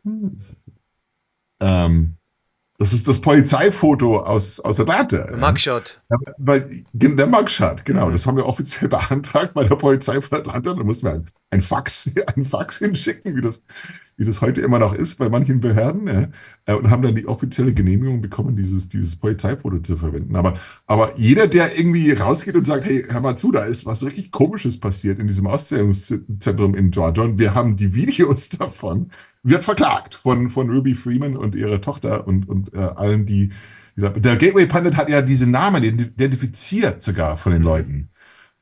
Ähm, das ist das Polizeifoto aus, aus Atlanta. Ja. Mugshot. Ja, weil, der Mugshot, genau. Mhm. Das haben wir offiziell beantragt bei der Polizei von Atlanta. Da mussten wir ein ein Fax, ein Fax hinschicken, wie das, wie das heute immer noch ist bei manchen Behörden, ja, äh, und haben dann die offizielle Genehmigung bekommen, dieses, dieses Polizeifoto zu verwenden. Aber, aber jeder, der irgendwie rausgeht und sagt, hey, hör mal zu, da ist was richtig Komisches passiert in diesem Auszählungszentrum in Georgia und wir haben die Videos davon, wird verklagt von, von Ruby Freeman und ihrer Tochter und, und äh, allen, die, die da, der Gateway Pundit hat ja diese Namen identifiziert sogar von den Leuten.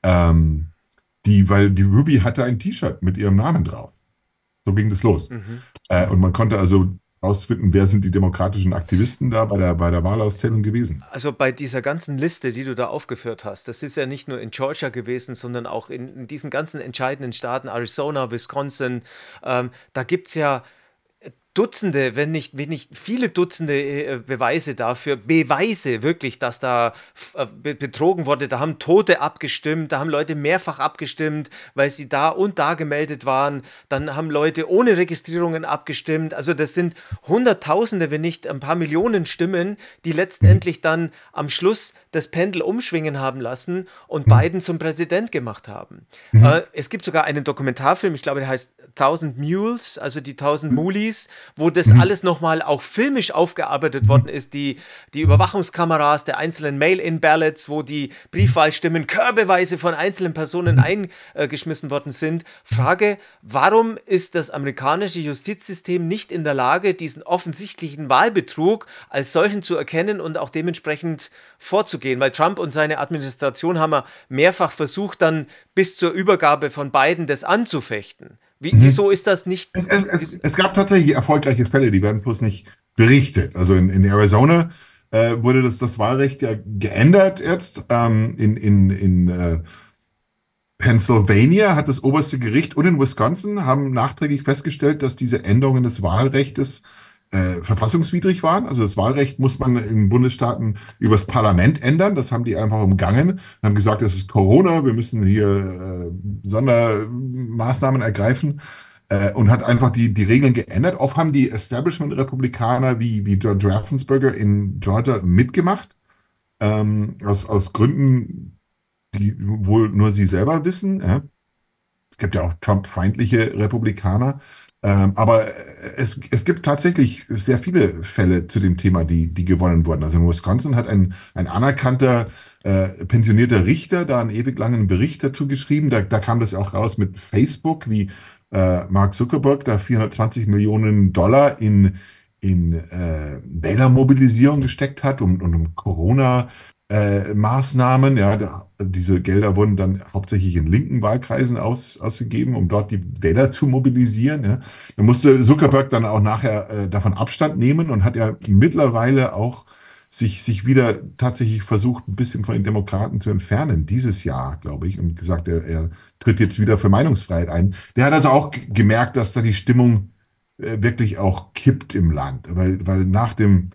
Ähm, die, weil die Ruby hatte ein T-Shirt mit ihrem Namen drauf. So ging das los. Mhm. Äh, und man konnte also herausfinden, wer sind die demokratischen Aktivisten da bei der, bei der Wahlauszählung gewesen. Also bei dieser ganzen Liste, die du da aufgeführt hast, das ist ja nicht nur in Georgia gewesen, sondern auch in, in diesen ganzen entscheidenden Staaten, Arizona, Wisconsin, ähm, da gibt es ja Dutzende, wenn nicht, wenn nicht viele Dutzende äh, Beweise dafür, Beweise wirklich, dass da äh, betrogen wurde. Da haben Tote abgestimmt, da haben Leute mehrfach abgestimmt, weil sie da und da gemeldet waren. Dann haben Leute ohne Registrierungen abgestimmt. Also das sind Hunderttausende, wenn nicht ein paar Millionen Stimmen, die letztendlich dann am Schluss das Pendel umschwingen haben lassen und Biden zum Präsident gemacht haben. Mhm. Äh, es gibt sogar einen Dokumentarfilm, ich glaube, der heißt Thousand Mules, also die Tausend Mulis, wo das Mhm. alles nochmal auch filmisch aufgearbeitet worden ist, die, die Überwachungskameras der einzelnen Mail-in-Ballots, wo die Briefwahlstimmen körbeweise von einzelnen Personen eingeschmissen worden sind. Frage, warum ist das amerikanische Justizsystem nicht in der Lage, diesen offensichtlichen Wahlbetrug als solchen zu erkennen und auch dementsprechend vorzugehen? Weil Trump und seine Administration haben ja mehrfach versucht, dann bis zur Übergabe von Biden das anzufechten. Wie, Mhm. Wieso ist das nicht... Es, es, es, es gab tatsächlich erfolgreiche Fälle, die werden bloß nicht berichtet. Also in, in Arizona äh, wurde das, das Wahlrecht ja geändert jetzt. Ähm, in in, in äh, Pennsylvania hat das oberste Gericht und in Wisconsin haben nachträglich festgestellt, dass diese Änderungen des Wahlrechtes äh, verfassungswidrig waren. Also das Wahlrecht muss man in Bundesstaaten übers Parlament ändern. Das haben die einfach umgangen und haben gesagt, es ist Corona, wir müssen hier äh, Sondermaßnahmen ergreifen äh, und hat einfach die, die Regeln geändert. Oft haben die Establishment-Republikaner wie, wie George Raffensperger in Georgia mitgemacht, ähm, aus, aus Gründen, die wohl nur sie selber wissen. Ja. Es gibt ja auch Trump-feindliche Republikaner. Ähm, aber es, es gibt tatsächlich sehr viele Fälle zu dem Thema, die, die gewonnen wurden. Also in Wisconsin hat ein, ein anerkannter, äh, pensionierter Richter da einen ewig langen Bericht dazu geschrieben. Da, da kam das auch raus mit Facebook, wie äh, Mark Zuckerberg da vierhundertzwanzig Millionen Dollar in, in äh, Wählermobilisierung gesteckt hat, um, um, um Corona äh, Maßnahmen, ja, da, diese Gelder wurden dann hauptsächlich in linken Wahlkreisen aus, ausgegeben, um dort die Wähler zu mobilisieren. Ja. Da musste Zuckerberg dann auch nachher äh, davon Abstand nehmen und hat ja mittlerweile auch sich, sich wieder tatsächlich versucht, ein bisschen von den Demokraten zu entfernen, dieses Jahr, glaube ich, und gesagt, er, er tritt jetzt wieder für Meinungsfreiheit ein. Der hat also auch gemerkt, dass da die Stimmung äh, wirklich auch kippt im Land, weil, weil nach dem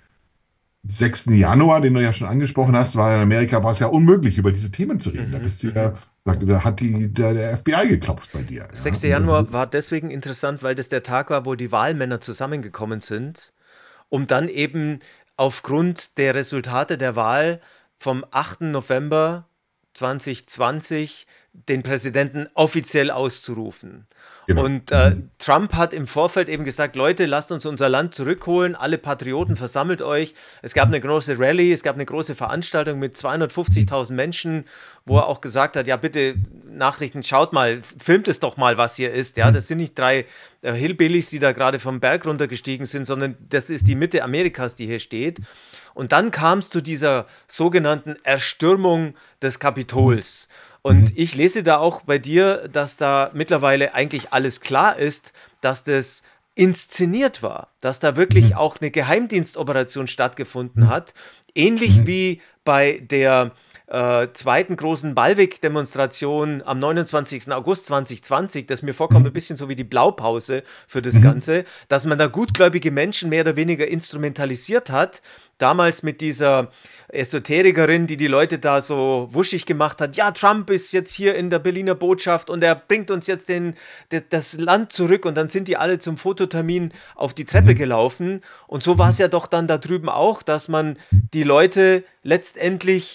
sechsten Januar, den du ja schon angesprochen hast, war in Amerika, war es ja unmöglich, über diese Themen zu reden. Da Mhm, bist du mhm. ja, da, da hat die, der, der F B I geklopft bei dir. Ja. sechster Und, Januar war deswegen interessant, weil das der Tag war, wo die Wahlmänner zusammengekommen sind, um dann eben aufgrund der Resultate der Wahl vom achten November zweitausendzwanzig den Präsidenten offiziell auszurufen. genau. Und äh, Mhm. Trump hat im Vorfeld eben gesagt, Leute, lasst uns unser Land zurückholen, alle Patrioten, versammelt euch. Es gab eine große Rallye, es gab eine große Veranstaltung mit zweihundertfünfzigtausend Menschen, wo er auch gesagt hat, ja bitte Nachrichten, schaut mal, filmt es doch mal, was hier ist. Ja, das sind nicht drei äh, Hillbillies, die da gerade vom Berg runtergestiegen sind, sondern das ist die Mitte Amerikas, die hier steht. Und dann kam es zu dieser sogenannten Erstürmung des Kapitols. Und ich lese da auch bei dir, dass da mittlerweile eigentlich alles klar ist, dass das inszeniert war, dass da wirklich auch eine Geheimdienstoperation stattgefunden hat, ähnlich wie bei der äh, zweiten großen Ballweg-Demonstration am neunundzwanzigsten August zweitausendzwanzig, das mir vorkommt ein bisschen so wie die Blaupause für das Ganze, dass man da gutgläubige Menschen mehr oder weniger instrumentalisiert hat, damals mit dieser Esoterikerin, die die Leute da so wuschig gemacht hat, ja, Trump ist jetzt hier in der Berliner Botschaft und er bringt uns jetzt den, de, das Land zurück und dann sind die alle zum Fototermin auf die Treppe gelaufen und so war es ja doch dann da drüben auch, dass man die Leute letztendlich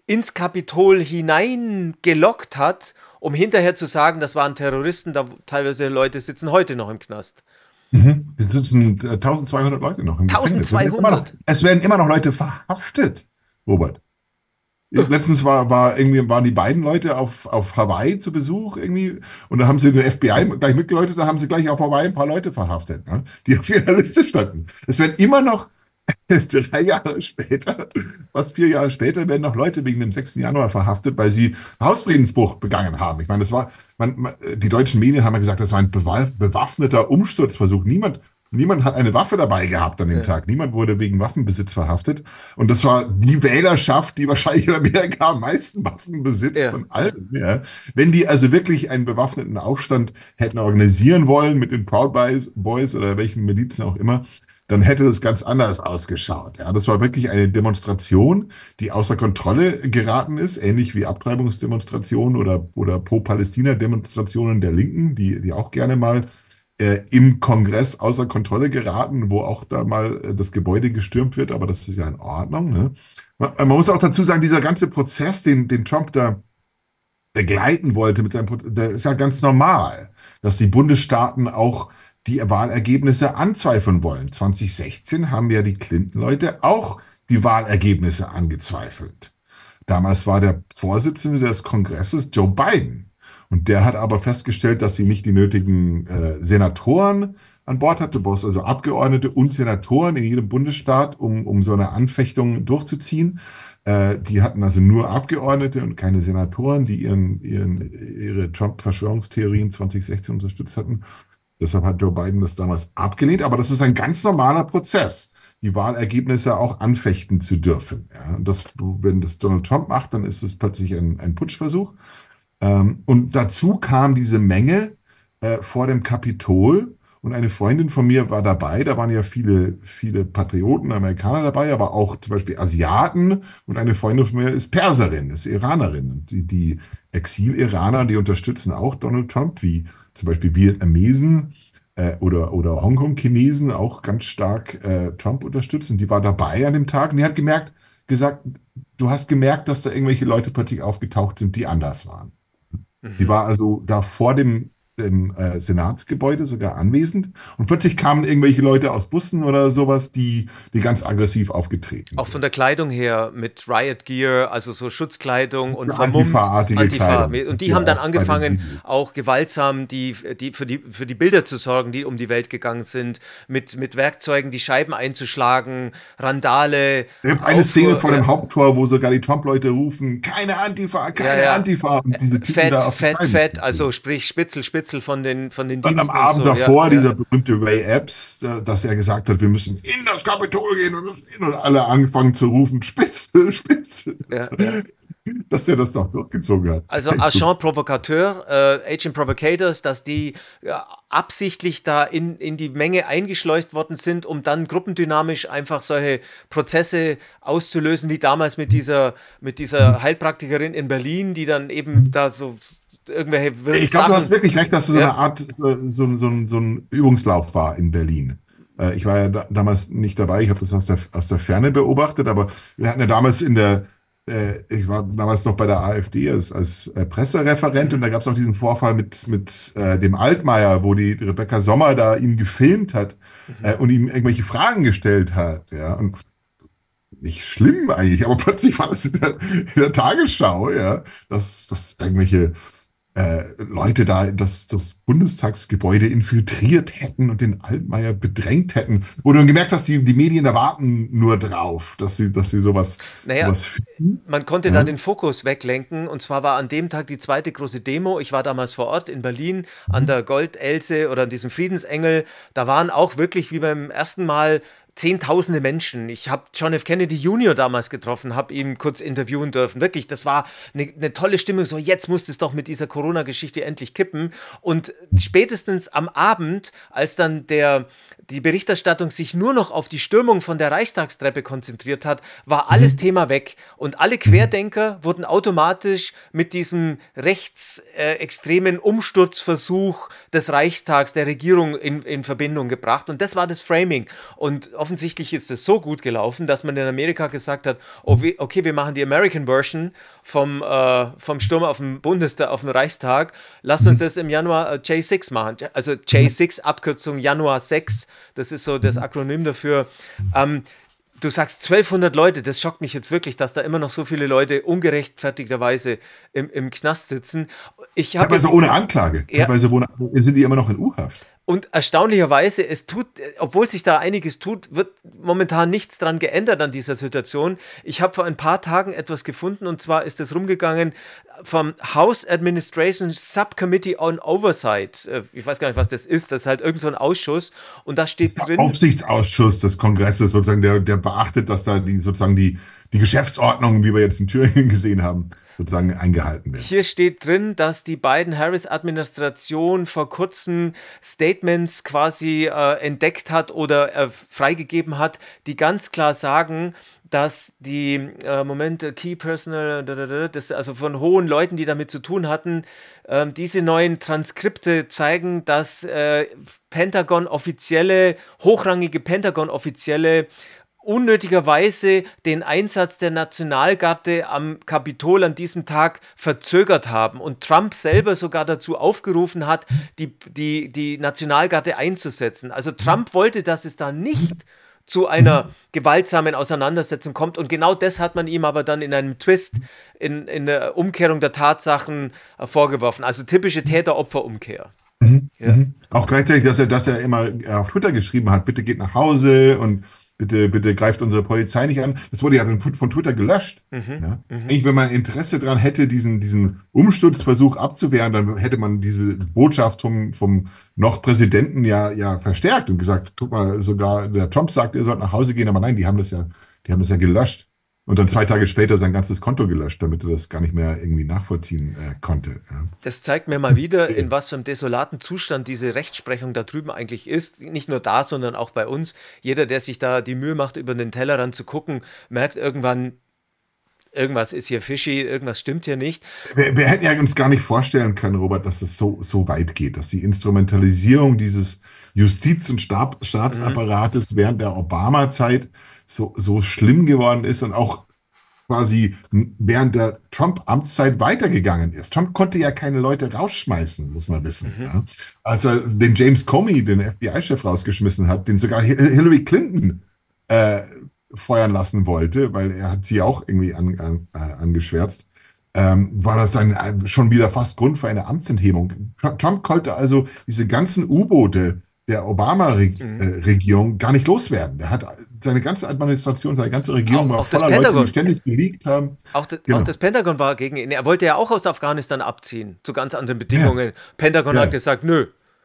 ins Kapitol hineingelockt hat, um hinterher zu sagen, das waren Terroristen, da teilweise Leute sitzen heute noch im Knast. Mhm. Es sitzen äh, eintausendzweihundert Leute noch im Gefängnis. Es werden immer noch, eintausendzweihundert? es werden immer noch Leute verhaftet, Robert. Letztens war, war irgendwie, waren die beiden Leute auf, auf Hawaii zu Besuch irgendwie und da haben sie den F B I gleich mitgeläutet, da haben sie gleich auf Hawaii ein paar Leute verhaftet, ne, die auf ihrer Liste standen. Es werden immer noch drei Jahre später, fast vier Jahre später, werden noch Leute wegen dem sechsten Januar verhaftet, weil sie Hausfriedensbruch begangen haben. Ich meine, das war, man, man, die deutschen Medien haben ja gesagt, das war ein bewaffneter Umsturzversuch. Niemand Niemand hat eine Waffe dabei gehabt an dem Ja. Tag. Niemand wurde wegen Waffenbesitz verhaftet. Und das war die Wählerschaft, die wahrscheinlich in Amerika am meisten Waffen besitzt Ja. von allen. Ja. Wenn die also wirklich einen bewaffneten Aufstand hätten organisieren wollen mit den Proud Boys, Boys oder welchen Milizen auch immer, dann hätte das ganz anders ausgeschaut. Ja, das war wirklich eine Demonstration, die außer Kontrolle geraten ist, ähnlich wie Abtreibungsdemonstrationen oder, oder Pro-Palästina-Demonstrationen der Linken, die, die auch gerne mal äh, im Kongress außer Kontrolle geraten, wo auch da mal äh, das Gebäude gestürmt wird, aber das ist ja in Ordnung. Ne? Man, man muss auch dazu sagen, dieser ganze Prozess, den, den Trump da begleiten wollte, mit seinem Prozess, der ist ja ganz normal, dass die Bundesstaaten auch die Wahlergebnisse anzweifeln wollen. zwanzig sechzehn haben ja die Clinton-Leute auch die Wahlergebnisse angezweifelt. Damals war der Vorsitzende des Kongresses Joe Biden. Und der hat aber festgestellt, dass sie nicht die nötigen äh, Senatoren an Bord hatte, also Abgeordnete und Senatoren in jedem Bundesstaat, um, um so eine Anfechtung durchzuziehen. Äh, die hatten also nur Abgeordnete und keine Senatoren, die ihren, ihren, ihre Trump-Verschwörungstheorien zwanzig sechzehn unterstützt hatten. Deshalb hat Joe Biden das damals abgelehnt. Aber das ist ein ganz normaler Prozess, die Wahlergebnisse auch anfechten zu dürfen. Ja, und das, wenn das Donald Trump macht, dann ist es plötzlich ein, ein Putschversuch. Ähm, und dazu kam diese Menge äh, vor dem Kapitol. Und eine Freundin von mir war dabei. Da waren ja viele, viele Patrioten, Amerikaner dabei, aber auch zum Beispiel Asiaten. Und eine Freundin von mir ist Perserin, ist Iranerin. Und die, die Exil-Iraner, die unterstützen auch Donald Trump, wie zum Beispiel Vietnamesen äh, oder, oder Hongkong-Chinesen auch ganz stark äh, Trump unterstützen. Die war dabei an dem Tag und die hat gemerkt, gesagt, du hast gemerkt, dass da irgendwelche Leute plötzlich aufgetaucht sind, die anders waren. Mhm. Sie war also da vor dem, dem äh, Senatsgebäude sogar anwesend und plötzlich kamen irgendwelche Leute aus Bussen oder sowas, die, die ganz aggressiv aufgetreten Auch sind. von der Kleidung her mit Riot Gear, also so Schutzkleidung und Ja, vermummt. Antifa-artige Antifa. Kleidung. Und die Ja, haben dann auch bei den angefangen, Videos. auch gewaltsam die, die, für die für die Bilder zu sorgen, die um die Welt gegangen sind, mit, mit Werkzeugen die Scheiben einzuschlagen, Randale. Da gibt es eine Szene Aufruhr, vor dem ja. Haupttor, wo sogar die Trump-Leute rufen, keine Antifa, keine Ja, ja. Antifa. Und diese Typen Fett, da auf die fett, Scheiben fett, gucken. also sprich Spitzel, Spitzel von den, von den Dann am Diensten und Abend so. davor Ja, dieser ja. berühmte Ray Epps, äh, dass er gesagt hat, wir müssen in das Kapitol gehen, wir müssen in, und alle angefangen zu rufen, Spitze, Spitze. Ja, ja. Dass er das doch durchgezogen hat. Also Agent Provocateur, äh, Agent Provocators, dass die ja, absichtlich da in, in die Menge eingeschleust worden sind, um dann gruppendynamisch einfach solche Prozesse auszulösen, wie damals mit dieser, mit dieser Heilpraktikerin in Berlin, die dann eben da so irgendwelche wirren Ich glaube, du hast Sachen. wirklich recht, dass es so Ja. eine Art, so, so, so, ein- so ein Übungslauf war in Berlin. Äh, Ich war ja da, damals nicht dabei, ich habe das aus der, aus der Ferne beobachtet, aber wir hatten ja damals in der, äh, ich war damals noch bei der AfD als, als äh, Pressereferent und da gab es auch diesen Vorfall mit, mit äh, dem Altmaier, wo die Rebecca Sommer da ihn gefilmt hat äh, und ihm irgendwelche Fragen gestellt hat. Ja, und nicht schlimm eigentlich, aber plötzlich war das in der, in der Tagesschau, ja, dass, dass irgendwelche äh, Leute da das, das Bundestagsgebäude infiltriert hätten und den Altmaier bedrängt hätten. Wo du dann gemerkt hast, die, die Medien da warten nur drauf, dass sie, dass sie sowas, Naja, sowas finden. man konnte Ja. da den Fokus weglenken und zwar war an dem Tag die zweite große Demo. Ich war damals vor Ort in Berlin an der Goldelse oder an diesem Friedensengel. Da waren auch wirklich wie beim ersten Mal Zehntausende Menschen. Ich habe John F. Kennedy Junior damals getroffen, habe ihn kurz interviewen dürfen. Wirklich, das war eine, eine tolle Stimmung. So, jetzt muss es doch mit dieser Corona-Geschichte endlich kippen. Und spätestens am Abend, als dann der, die Berichterstattung sich nur noch auf die Stürmung von der Reichstagstreppe konzentriert hat, war alles mhm. Thema weg. Und alle Querdenker mhm. wurden automatisch mit diesem rechtsextremen äh, Umsturzversuch des Reichstags, der Regierung in, in Verbindung gebracht. Und das war das Framing. Und offensichtlich ist es so gut gelaufen, dass man in Amerika gesagt hat, oh, we, okay, wir machen die American Version vom, äh, vom Sturm auf den Bundestag, auf den Reichstag. Lasst uns das im Januar äh, J sechs machen. Also J sechs, Abkürzung Januar sechs, das ist so das Akronym dafür. Ähm, du sagst zwölfhundert Leute, das schockt mich jetzt wirklich, dass da immer noch so viele Leute ungerechtfertigterweise im, im Knast sitzen. Ich hab Teilweise jetzt, ohne Anklage, ja, teilweise ohne, sind die immer noch in U-Haft. Und erstaunlicherweise, es tut, obwohl sich da einiges tut, wird momentan nichts dran geändert an dieser Situation. Ich habe vor ein paar Tagen etwas gefunden, und zwar ist es rumgegangen vom House Administration Subcommittee on Oversight. Ich weiß gar nicht, was das ist. Das ist halt irgend so ein Ausschuss. Und da steht der drin... Aufsichtsausschuss des Kongresses, sozusagen, der, der beachtet, dass da die, sozusagen die, die Geschäftsordnung, wie wir jetzt in Thüringen gesehen haben, sozusagen eingehalten werden. Hier steht drin, dass die Biden-Harris-Administration vor kurzem Statements quasi äh, entdeckt hat oder äh, freigegeben hat, die ganz klar sagen, dass die, äh, Moment, Key Personal, das, also von hohen Leuten, die damit zu tun hatten, äh, diese neuen Transkripte zeigen, dass äh, Pentagon-Offizielle, hochrangige Pentagon-Offizielle unnötigerweise den Einsatz der Nationalgarde am Kapitol an diesem Tag verzögert haben und Trump selber sogar dazu aufgerufen hat, die, die, die Nationalgarde einzusetzen. Also Trump wollte, dass es da nicht zu einer gewaltsamen Auseinandersetzung kommt, und genau das hat man ihm aber dann in einem Twist, in, in der Umkehrung der Tatsachen äh, vorgeworfen. Also typische Täter-Opfer-Umkehr. Mhm. Ja. Mhm. Auch gleichzeitig, dass er, dass er immer auf Twitter geschrieben hat, bitte geht nach Hause und Bitte, bitte greift unsere Polizei nicht an. Das wurde ja dann von Twitter gelöscht. Mhm, ja? mhm. Eigentlich, wenn man Interesse daran hätte, diesen, diesen Umsturzversuch abzuwehren, dann hätte man diese Botschaft vom, vom noch Präsidenten ja, ja verstärkt und gesagt, guck mal, sogar der Trump sagt, ihr sollt nach Hause gehen, aber nein, die haben das ja, die haben das ja gelöscht. Und dann zwei Tage später sein ganzes Konto gelöscht, damit er das gar nicht mehr irgendwie nachvollziehen äh, konnte. Ja. Das zeigt mir mal wieder, in was für einem desolaten Zustand diese Rechtsprechung da drüben eigentlich ist. Nicht nur da, sondern auch bei uns. Jeder, der sich da die Mühe macht, über den Tellerrand zu gucken, merkt irgendwann, irgendwas ist hier fishy, irgendwas stimmt hier nicht. Wir, wir hätten ja uns gar nicht vorstellen können, Robert, dass es so, so weit geht, dass die Instrumentalisierung dieses Justiz- und Staat, Staatsapparates mhm. während der Obama-Zeit so, so schlimm geworden ist und auch quasi während der Trump-Amtszeit weitergegangen ist. Trump konnte ja keine Leute rausschmeißen, muss man wissen. Mhm. Ja. Als er den James Comey, den F B I-Chef, rausgeschmissen hat, den sogar Hillary Clinton äh, feuern lassen wollte, weil er hat sie auch irgendwie an, an, äh, angeschwärzt, ähm, war das ein, ein, schon wieder fast Grund für eine Amtsenthebung. Trump konnte also diese ganzen U-Boote der Obama-Regierung mhm. äh, gar nicht loswerden. Er hat seine ganze Administration, seine ganze Regierung auch, war auch voller Leute, die ständig geleakt haben. Auch, de, genau. auch das Pentagon war gegen ihn. Er wollte ja auch aus Afghanistan abziehen, zu ganz anderen Bedingungen. Ja. Pentagon ja. hat gesagt, nö.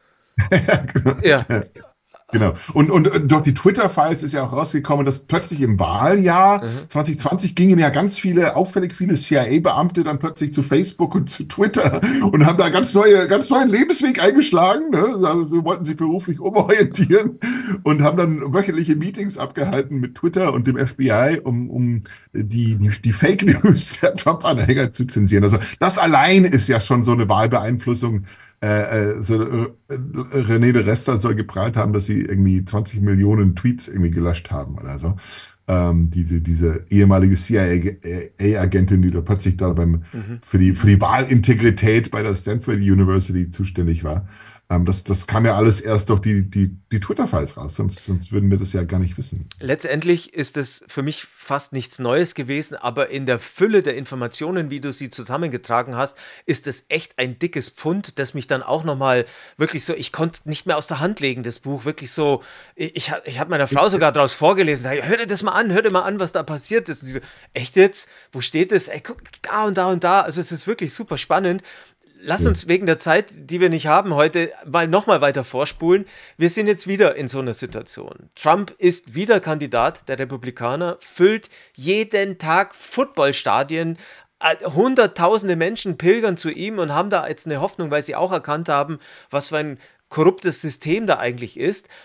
ja, genau. ja. Genau. Und, und, und durch die Twitter-Files ist ja auch rausgekommen, dass plötzlich im Wahljahr mhm. zwanzig zwanzig gingen ja ganz viele, auffällig viele C I A-Beamte dann plötzlich zu Facebook und zu Twitter und haben da ganz neue, ganz neuen Lebensweg eingeschlagen. Ne? Also sie wollten sich beruflich umorientieren und haben dann wöchentliche Meetings abgehalten mit Twitter und dem F B I, um, um die, die, die Fake News der Trump-Anhänger zu zensieren. Also das allein ist ja schon so eine Wahlbeeinflussung. Äh, so, äh, René de Resta soll geprahlt haben, dass sie irgendwie zwanzig Millionen Tweets irgendwie gelöscht haben oder so. Ähm, diese, diese ehemalige C I A-Agentin, die da plötzlich da beim, mhm. für, die, für die Wahlintegrität bei der Stanford University zuständig war. Ähm, das, das kam ja alles erst durch die, die, die Twitter-Files raus, sonst, sonst würden wir das ja gar nicht wissen. Letztendlich ist es für mich fast nichts Neues gewesen, aber in der Fülle der Informationen, wie du sie zusammengetragen hast, ist es echt ein dickes Pfund, das mich dann auch nochmal wirklich so, ich konnte nicht mehr aus der Hand legen, das Buch, wirklich so, ich, ich habe meiner Frau sogar daraus vorgelesen, sag, hör dir das mal an, hör dir mal an, was da passiert ist. Und die so, echt jetzt? Wo steht es? Ey, guck, da und da und da. Also es ist wirklich super spannend. Lass uns wegen der Zeit, die wir nicht haben heute, mal nochmal weiter vorspulen. Wir sind jetzt wieder in so einer Situation. Trump ist wieder Kandidat der Republikaner, füllt jeden Tag Footballstadien. Hunderttausende Menschen pilgern zu ihm und haben da jetzt eine Hoffnung, weil sie auch erkannt haben, was für ein korruptes System da eigentlich ist.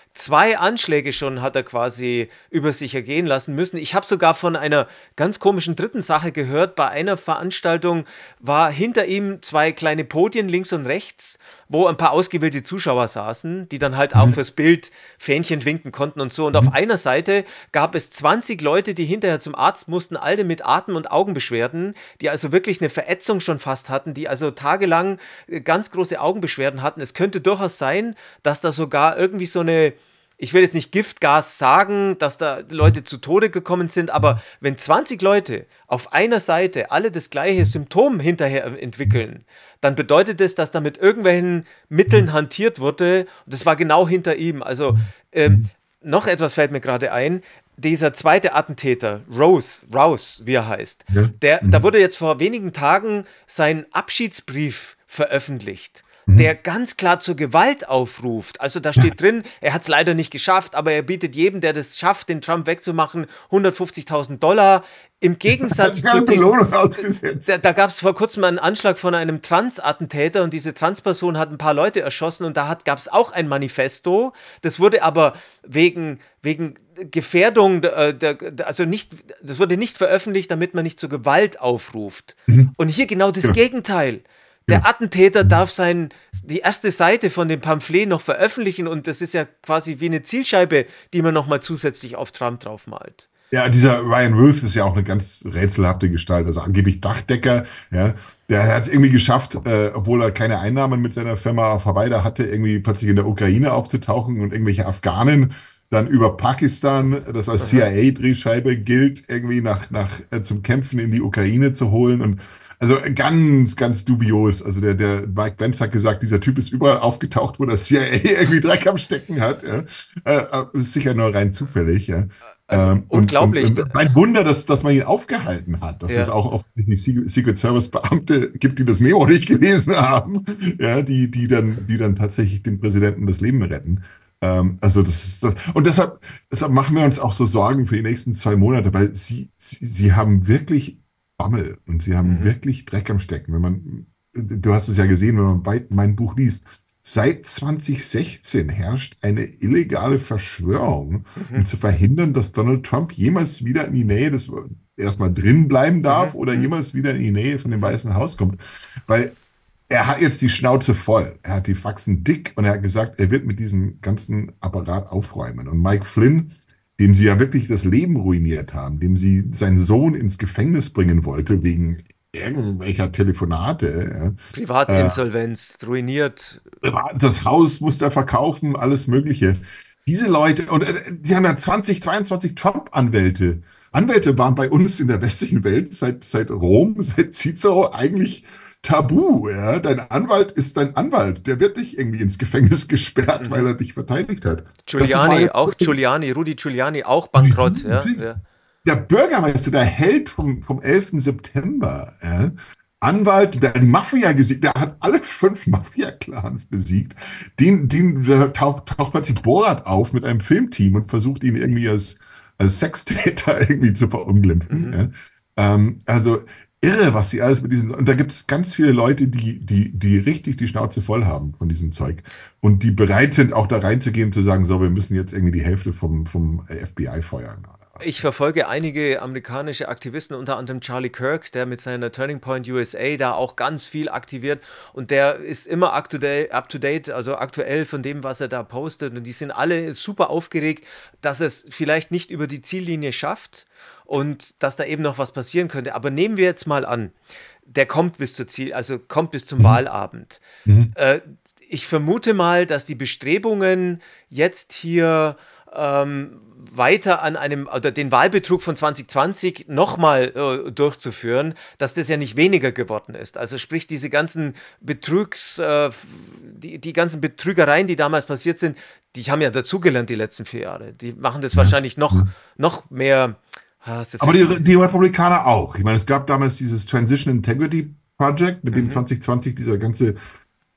Zwei Anschläge schon hat er quasi über sich ergehen lassen müssen. Ich habe sogar von einer ganz komischen dritten Sache gehört. Bei einer Veranstaltung war hinter ihm zwei kleine Podien links und rechts, wo ein paar ausgewählte Zuschauer saßen, die dann halt auch Mhm. fürs Bild Fähnchen winken konnten und so. Und auf Mhm. einer Seite gab es zwanzig Leute, die hinterher zum Arzt mussten, alle mit Atem- und Augenbeschwerden, die also wirklich eine Verätzung schon fast hatten, die also tagelang äh, ganz große Augenbeschwerden hatten. Es könnte durchaus sein, dass da sogar irgendwie so eine, ich will jetzt nicht Giftgas sagen, dass da Leute zu Tode gekommen sind, aber wenn zwanzig Leute auf einer Seite alle das gleiche Symptom hinterher entwickeln, dann bedeutet es, dass da mit irgendwelchen Mitteln hantiert wurde. Und das war genau hinter ihm. Also ähm, noch etwas fällt mir gerade ein. Dieser zweite Attentäter, Rose, Rouse, wie er heißt, Ja. der, Mhm. da wurde jetzt vor wenigen Tagen sein Abschiedsbrief veröffentlicht, Mhm. der ganz klar zur Gewalt aufruft. Also da steht drin, er hat es leider nicht geschafft, aber er bietet jedem, der das schafft, den Trump wegzumachen, hundertfundfünfzigtausend Dollar. Im Gegensatz Hat keine zu diesen, Belohnung ausgesetzt. da, da gab es vor kurzem einen Anschlag von einem Trans-Attentäter und diese Trans-Person hat ein paar Leute erschossen und da gab es auch ein Manifesto. Das wurde aber wegen, wegen Gefährdung, äh, der, der, also nicht, das wurde nicht veröffentlicht, damit man nicht zur Gewalt aufruft. Mhm. Und hier genau das Genau. Gegenteil. Der Genau. Attentäter darf sein, die erste Seite von dem Pamphlet noch veröffentlichen und das ist ja quasi wie eine Zielscheibe, die man nochmal zusätzlich auf Trump draufmalt. Ja, dieser Ryan Ruth ist ja auch eine ganz rätselhafte Gestalt, also angeblich Dachdecker, ja. Der hat es irgendwie geschafft, äh, obwohl er keine Einnahmen mit seiner Firma auf Hawaii da hatte, irgendwie plötzlich in der Ukraine aufzutauchen und irgendwelche Afghanen dann über Pakistan, das als C I A-Drehscheibe gilt, irgendwie nach, nach äh, zum Kämpfen in die Ukraine zu holen. Und also ganz, ganz dubios. Also der, der Mike Pence hat gesagt, dieser Typ ist überall aufgetaucht, wo das C I A irgendwie Dreck am Stecken hat. Ja. Äh, ist sicher nur rein zufällig, ja. Also Ähm, unglaublich. Und, und, und ein Wunder, dass, dass man ihn aufgehalten hat, dass Ja. es auch offensichtlich Secret Service Beamte gibt, die das Memo nicht gelesen haben, ja, die, die dann, die dann tatsächlich dem Präsidenten das Leben retten. Ähm, also das ist das. Und deshalb, deshalb machen wir uns auch so Sorgen für die nächsten zwei Monate, weil sie, sie, sie haben wirklich Bammel und sie haben Mhm. wirklich Dreck am Stecken. Wenn man, du hast es ja gesehen, wenn man bei, mein Buch liest, seit zwanzig sechzehn herrscht eine illegale Verschwörung, Mhm. um zu verhindern, dass Donald Trump jemals wieder in die Nähe des, erstmal drin bleiben darf Mhm. oder Mhm. jemals wieder in die Nähe von dem Weißen Haus kommt. Weil er hat jetzt die Schnauze voll. Er hat die Faxen dick und er hat gesagt, er wird mit diesem ganzen Apparat aufräumen. Und Mike Flynn, dem sie ja wirklich das Leben ruiniert haben, dem sie seinen Sohn ins Gefängnis bringen wollte, wegen irgendwelcher Telefonate, Privatinsolvenz, ruiniert. ja, das Haus musste er verkaufen, alles Mögliche. Diese Leute, und äh, die haben ja zwanzig, zweiundzwanzig Trump-Anwälte. Anwälte waren bei uns in der westlichen Welt seit, seit Rom, seit Cicero eigentlich tabu. Ja? Dein Anwalt ist dein Anwalt. Der wird nicht irgendwie ins Gefängnis gesperrt, Mhm. weil er dich verteidigt hat. Giuliani, Das ist auch Giuliani, Rudy Giuliani, auch bankrott. Ja, Natürlich. ja. Der Bürgermeister, der Held vom, vom elften September, ja? Anwalt, der die Mafia gesiegt, der hat alle fünf Mafia-Clans besiegt. Den, den der taucht, taucht plötzlich Borat auf mit einem Filmteam und versucht ihn irgendwie als, als Sextäter irgendwie zu verunglimpfen. Mhm. Ja? Ähm, also irre, was sie alles mit diesen, und da gibt es ganz viele Leute, die, die, die richtig die Schnauze voll haben von diesem Zeug und die bereit sind, auch da reinzugehen und zu sagen, so, wir müssen jetzt irgendwie die Hälfte vom, vom F B I feuern. Ich verfolge einige amerikanische Aktivisten, unter anderem Charlie Kirk, der mit seiner Turning Point U S A da auch ganz viel aktiviert und der ist immer up to date, up to date, also aktuell von dem, was er da postet und die sind alle super aufgeregt, dass es vielleicht nicht über die Ziellinie schafft und dass da eben noch was passieren könnte. Aber nehmen wir jetzt mal an, der kommt bis zur Ziel, also kommt bis zum Mhm. Wahlabend. Mhm. Äh, ich vermute mal, dass die Bestrebungen jetzt hier ähm, weiter an einem, oder den Wahlbetrug von zwanzig zwanzig nochmal äh, durchzuführen, dass das ja nicht weniger geworden ist. Also sprich, diese ganzen Betrugs, äh, die, die ganzen Betrügereien, die damals passiert sind, die haben ja dazugelernt die letzten vier Jahre. Die machen das Ja. wahrscheinlich noch, Ja. noch mehr. Ah, so Aber viel- die, die Republikaner auch. Ich meine, es gab damals dieses Transition Integrity Project, mit dem Mhm. zwanzig zwanzig dieser ganze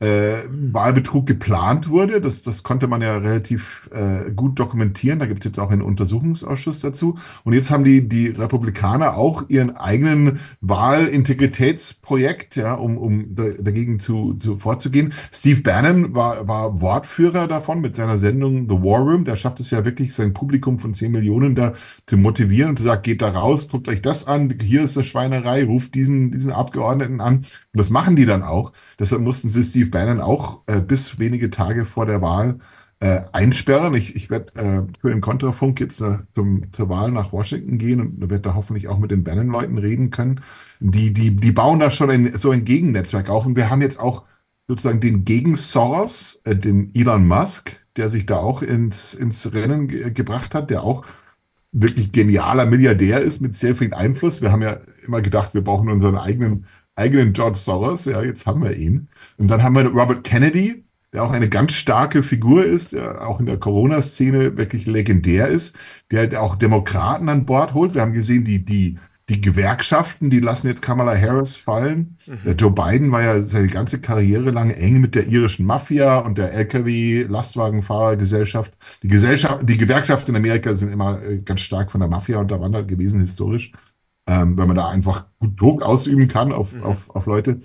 äh, Wahlbetrug geplant wurde. Das, das konnte man ja relativ äh, gut dokumentieren. Da gibt es jetzt auch einen Untersuchungsausschuss dazu. Und jetzt haben die, die Republikaner auch ihren eigenen Wahlintegritätsprojekt, ja, um, um da, dagegen zu, zu vorzugehen. Steve Bannon war, war Wortführer davon mit seiner Sendung The War Room. Der schafft es ja wirklich, sein Publikum von zehn Millionen da zu motivieren und zu sagen, geht da raus, guckt euch das an, hier ist eine Schweinerei, ruft diesen, diesen Abgeordneten an. Und das machen die dann auch. Deshalb mussten sie Steve Bannon auch äh, bis wenige Tage vor der Wahl äh, einsperren. Ich, ich werde äh, für den Kontrafunk jetzt äh, zum, zur Wahl nach Washington gehen und werde da hoffentlich auch mit den Bannon-Leuten reden können. Die, die, die bauen da schon ein, so ein Gegennetzwerk auf. Und wir haben jetzt auch sozusagen den Gegen-Soros, äh, den Elon Musk, der sich da auch ins, ins Rennen ge gebracht hat, der auch wirklich genialer Milliardär ist mit sehr viel Einfluss. Wir haben ja immer gedacht, wir brauchen unseren eigenen, eigenen George Soros. Ja, jetzt haben wir ihn. Und dann haben wir Robert Kennedy, der auch eine ganz starke Figur ist, der auch in der Corona-Szene wirklich legendär ist, der auch Demokraten an Bord holt. Wir haben gesehen, die, die, die Gewerkschaften, die lassen jetzt Kamala Harris fallen. Mhm. Der Joe Biden war ja seine ganze Karriere lang eng mit der irischen Mafia und der L K W-Lastwagenfahrergesellschaft. Die Gesellschaft, die Gewerkschaften in Amerika sind immer ganz stark von der Mafia unterwandert gewesen, historisch, ähm, weil man da einfach gut Druck ausüben kann auf, mhm. auf, auf Leute.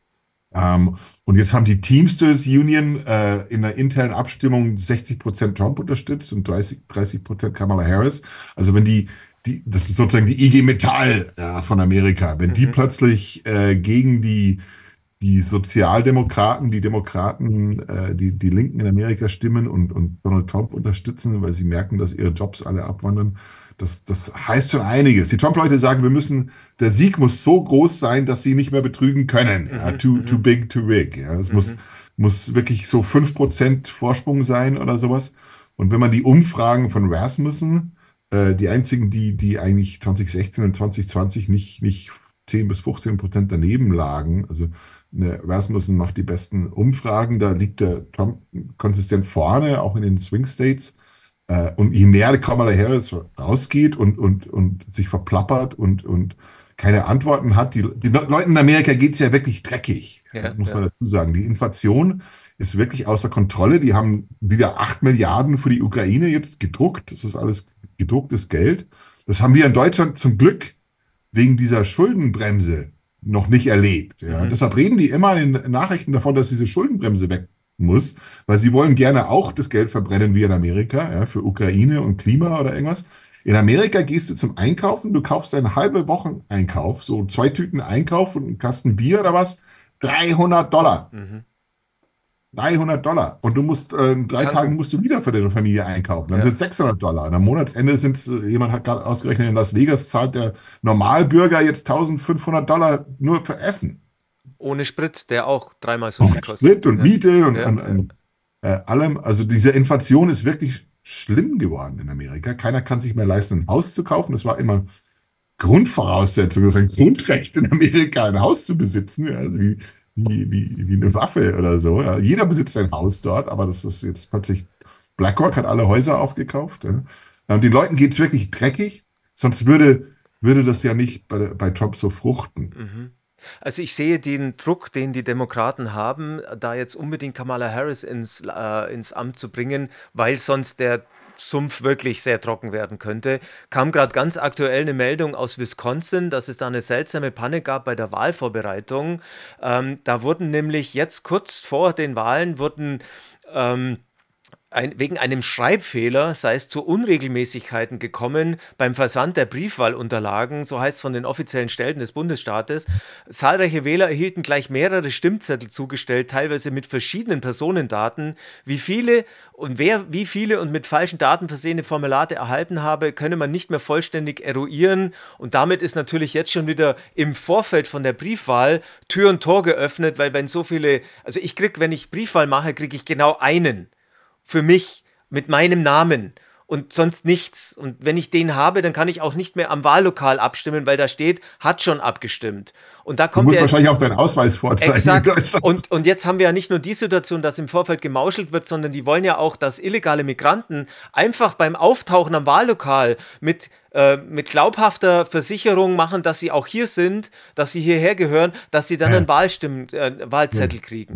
Ähm, und jetzt haben die Teamsters Union äh, in der internen Abstimmung sechzig Prozent Trump unterstützt und dreißig Prozent Kamala Harris. Also wenn die Die, das ist sozusagen die I G Metall ja, von Amerika. Wenn die mhm. plötzlich äh, gegen die, die Sozialdemokraten, die Demokraten, äh, die, die Linken in Amerika stimmen und, und Donald Trump unterstützen, weil sie merken, dass ihre Jobs alle abwandern, das, das heißt schon einiges. Die Trump-Leute sagen, wir müssen, der Sieg muss so groß sein, dass sie nicht mehr betrügen können. Ja, mhm. too, mhm. too big, too big. Ja, es mhm. muss, muss wirklich so fünf Prozent Vorsprung sein oder sowas. Und wenn man die Umfragen von Rasmussen, die einzigen, die, die eigentlich zwanzig sechzehn und zwanzig zwanzig nicht, nicht zehn bis fünfzehn Prozent daneben lagen. Also ne, Rasmussen macht die besten Umfragen, da liegt der Trump konsistent vorne, auch in den Swing States. Und je mehr Kamala Harris rausgeht und, und, und sich verplappert und, und keine Antworten hat, die, die Leuten in Amerika geht es ja wirklich dreckig, ja, muss man ja. dazu sagen. Die Inflation ist wirklich außer Kontrolle. Die haben wieder acht Milliarden für die Ukraine jetzt gedruckt. Das ist alles gedrucktes Geld. Das haben wir in Deutschland zum Glück wegen dieser Schuldenbremse noch nicht erlebt. Ja. Mhm. Deshalb reden die immer in den Nachrichten davon, dass diese Schuldenbremse weg muss, weil sie wollen gerne auch das Geld verbrennen wie in Amerika, ja, für Ukraine und Klima oder irgendwas. In Amerika gehst du zum Einkaufen, du kaufst einen halbe Wochen Einkauf, so zwei Tüten Einkauf und einen Kasten Bier oder was, dreihundert Dollar. Mhm. dreihundert Dollar. Und du musst, äh, in drei Kann Tagen musst du wieder für deine Familie einkaufen. Dann ja. sind es sechshundert Dollar. Und am Monatsende sind es, äh, jemand hat gerade ausgerechnet, in Las Vegas zahlt der Normalbürger jetzt eintausendfünfhundert Dollar nur für Essen. Ohne Sprit, der auch dreimal so viel kostet. Sprit und ja. Miete und, ja, und, und äh, allem. Also diese Inflation ist wirklich schlimm geworden in Amerika. Keiner kann sich mehr leisten, ein Haus zu kaufen. Das war immer Grundvoraussetzung. Das ist ein Grundrecht in Amerika, ein Haus zu besitzen. Ja, also wie Wie, wie, wie eine Waffe oder so. Ja. Jeder besitzt ein Haus dort, aber das ist jetzt plötzlich, BlackRock hat alle Häuser aufgekauft. Ja. Und den Leuten geht es wirklich dreckig, sonst würde, würde das ja nicht bei, bei Trump so fruchten. Mhm. Also ich sehe den Druck, den die Demokraten haben, da jetzt unbedingt Kamala Harris ins, äh, ins Amt zu bringen, weil sonst der Sumpf wirklich sehr trocken werden könnte. Kam gerade ganz aktuell eine Meldung aus Wisconsin, dass es da eine seltsame Panne gab bei der Wahlvorbereitung. Ähm, da wurden nämlich jetzt kurz vor den Wahlen wurden ähm, Ein, wegen einem Schreibfehler sei es zu Unregelmäßigkeiten gekommen beim Versand der Briefwahlunterlagen, so heißt es von den offiziellen Stellen des Bundesstaates. Zahlreiche Wähler erhielten gleich mehrere Stimmzettel zugestellt, teilweise mit verschiedenen Personendaten. Wie viele und wer wie viele und mit falschen Daten versehene Formulare erhalten habe, könne man nicht mehr vollständig eruieren. Und damit ist natürlich jetzt schon wieder im Vorfeld von der Briefwahl Tür und Tor geöffnet, weil wenn so viele, also ich kriege, wenn ich Briefwahl mache, kriege ich genau einen. Für mich, mit meinem Namen und sonst nichts. Und wenn ich den habe, dann kann ich auch nicht mehr am Wahllokal abstimmen, weil da steht, hat schon abgestimmt. Und da kommt du musst ja wahrscheinlich auch deinen Ausweis vorzeigen. Exakt. Und, und jetzt haben wir ja nicht nur die Situation, dass im Vorfeld gemauschelt wird, sondern die wollen ja auch, dass illegale Migranten einfach beim Auftauchen am Wahllokal mit, äh, mit glaubhafter Versicherung machen, dass sie auch hier sind, dass sie hierher gehören, dass sie dann ja. einen Wahlstimm, äh, Wahlzettel ja. kriegen.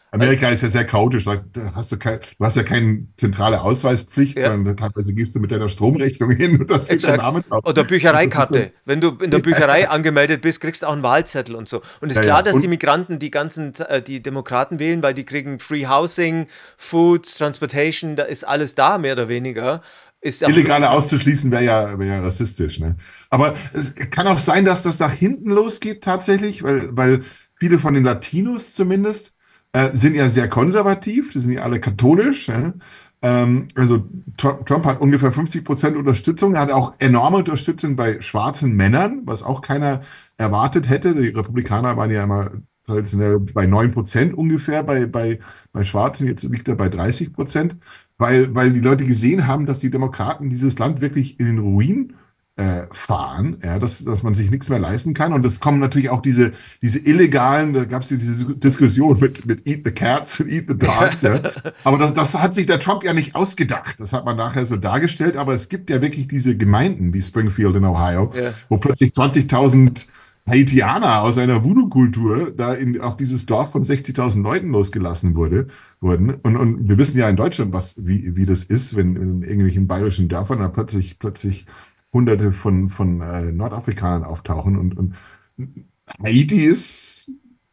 Amerika ist ja sehr chaotisch. Da hast du, kein, du hast ja keine zentrale Ausweispflicht, Ja, sondern teilweise gehst du mit deiner Stromrechnung hin und da steht dein exakt. Name drauf. Oder Und das ist dann, Büchereikarte. Wenn du in der ja, Bücherei angemeldet bist, kriegst du auch einen Wahlzettel und so. Und es ja, ist klar, ja. dass die Und Migranten die ganzen, äh, die Demokraten wählen, weil die kriegen Free Housing, Food, Transportation, da ist alles da, mehr oder weniger. Ist auch, Illegale auszuschließen wäre ja, wär ja rassistisch. Ne? Aber es kann auch sein, dass das nach hinten losgeht tatsächlich, weil, weil viele von den Latinos zumindest äh, sind ja sehr konservativ, die sind ja alle katholisch. Ne? Ähm, also Trump, Trump hat ungefähr fünfzig Prozent Unterstützung, er hat auch enorme Unterstützung bei schwarzen Männern, was auch keiner erwartet hätte. Die Republikaner waren ja immer traditionell bei neun Prozent ungefähr bei, bei, bei Schwarzen, jetzt liegt er bei dreißig Prozent. Weil, weil die Leute gesehen haben, dass die Demokraten dieses Land wirklich in den Ruin äh, fahren, ja, dass, dass man sich nichts mehr leisten kann. Und es kommen natürlich auch diese, diese illegalen, da gab es ja diese Diskussion mit, mit Eat the Cats und Eat the Dogs. Ja. Aber das, das hat sich der Trump ja nicht ausgedacht. Das hat man nachher so dargestellt. Aber es gibt ja wirklich diese Gemeinden wie Springfield in Ohio, ja. wo plötzlich zwanzigtausend Haitianer aus einer Voodoo-Kultur da in, auf dieses Dorf von sechzigtausend Leuten losgelassen wurde, wurden. Und, und wir wissen ja in Deutschland, was, wie, wie das ist, wenn in irgendwelchen bayerischen Dörfern da plötzlich, plötzlich Hunderte von, von äh, Nordafrikanern auftauchen. Und, und Haiti ist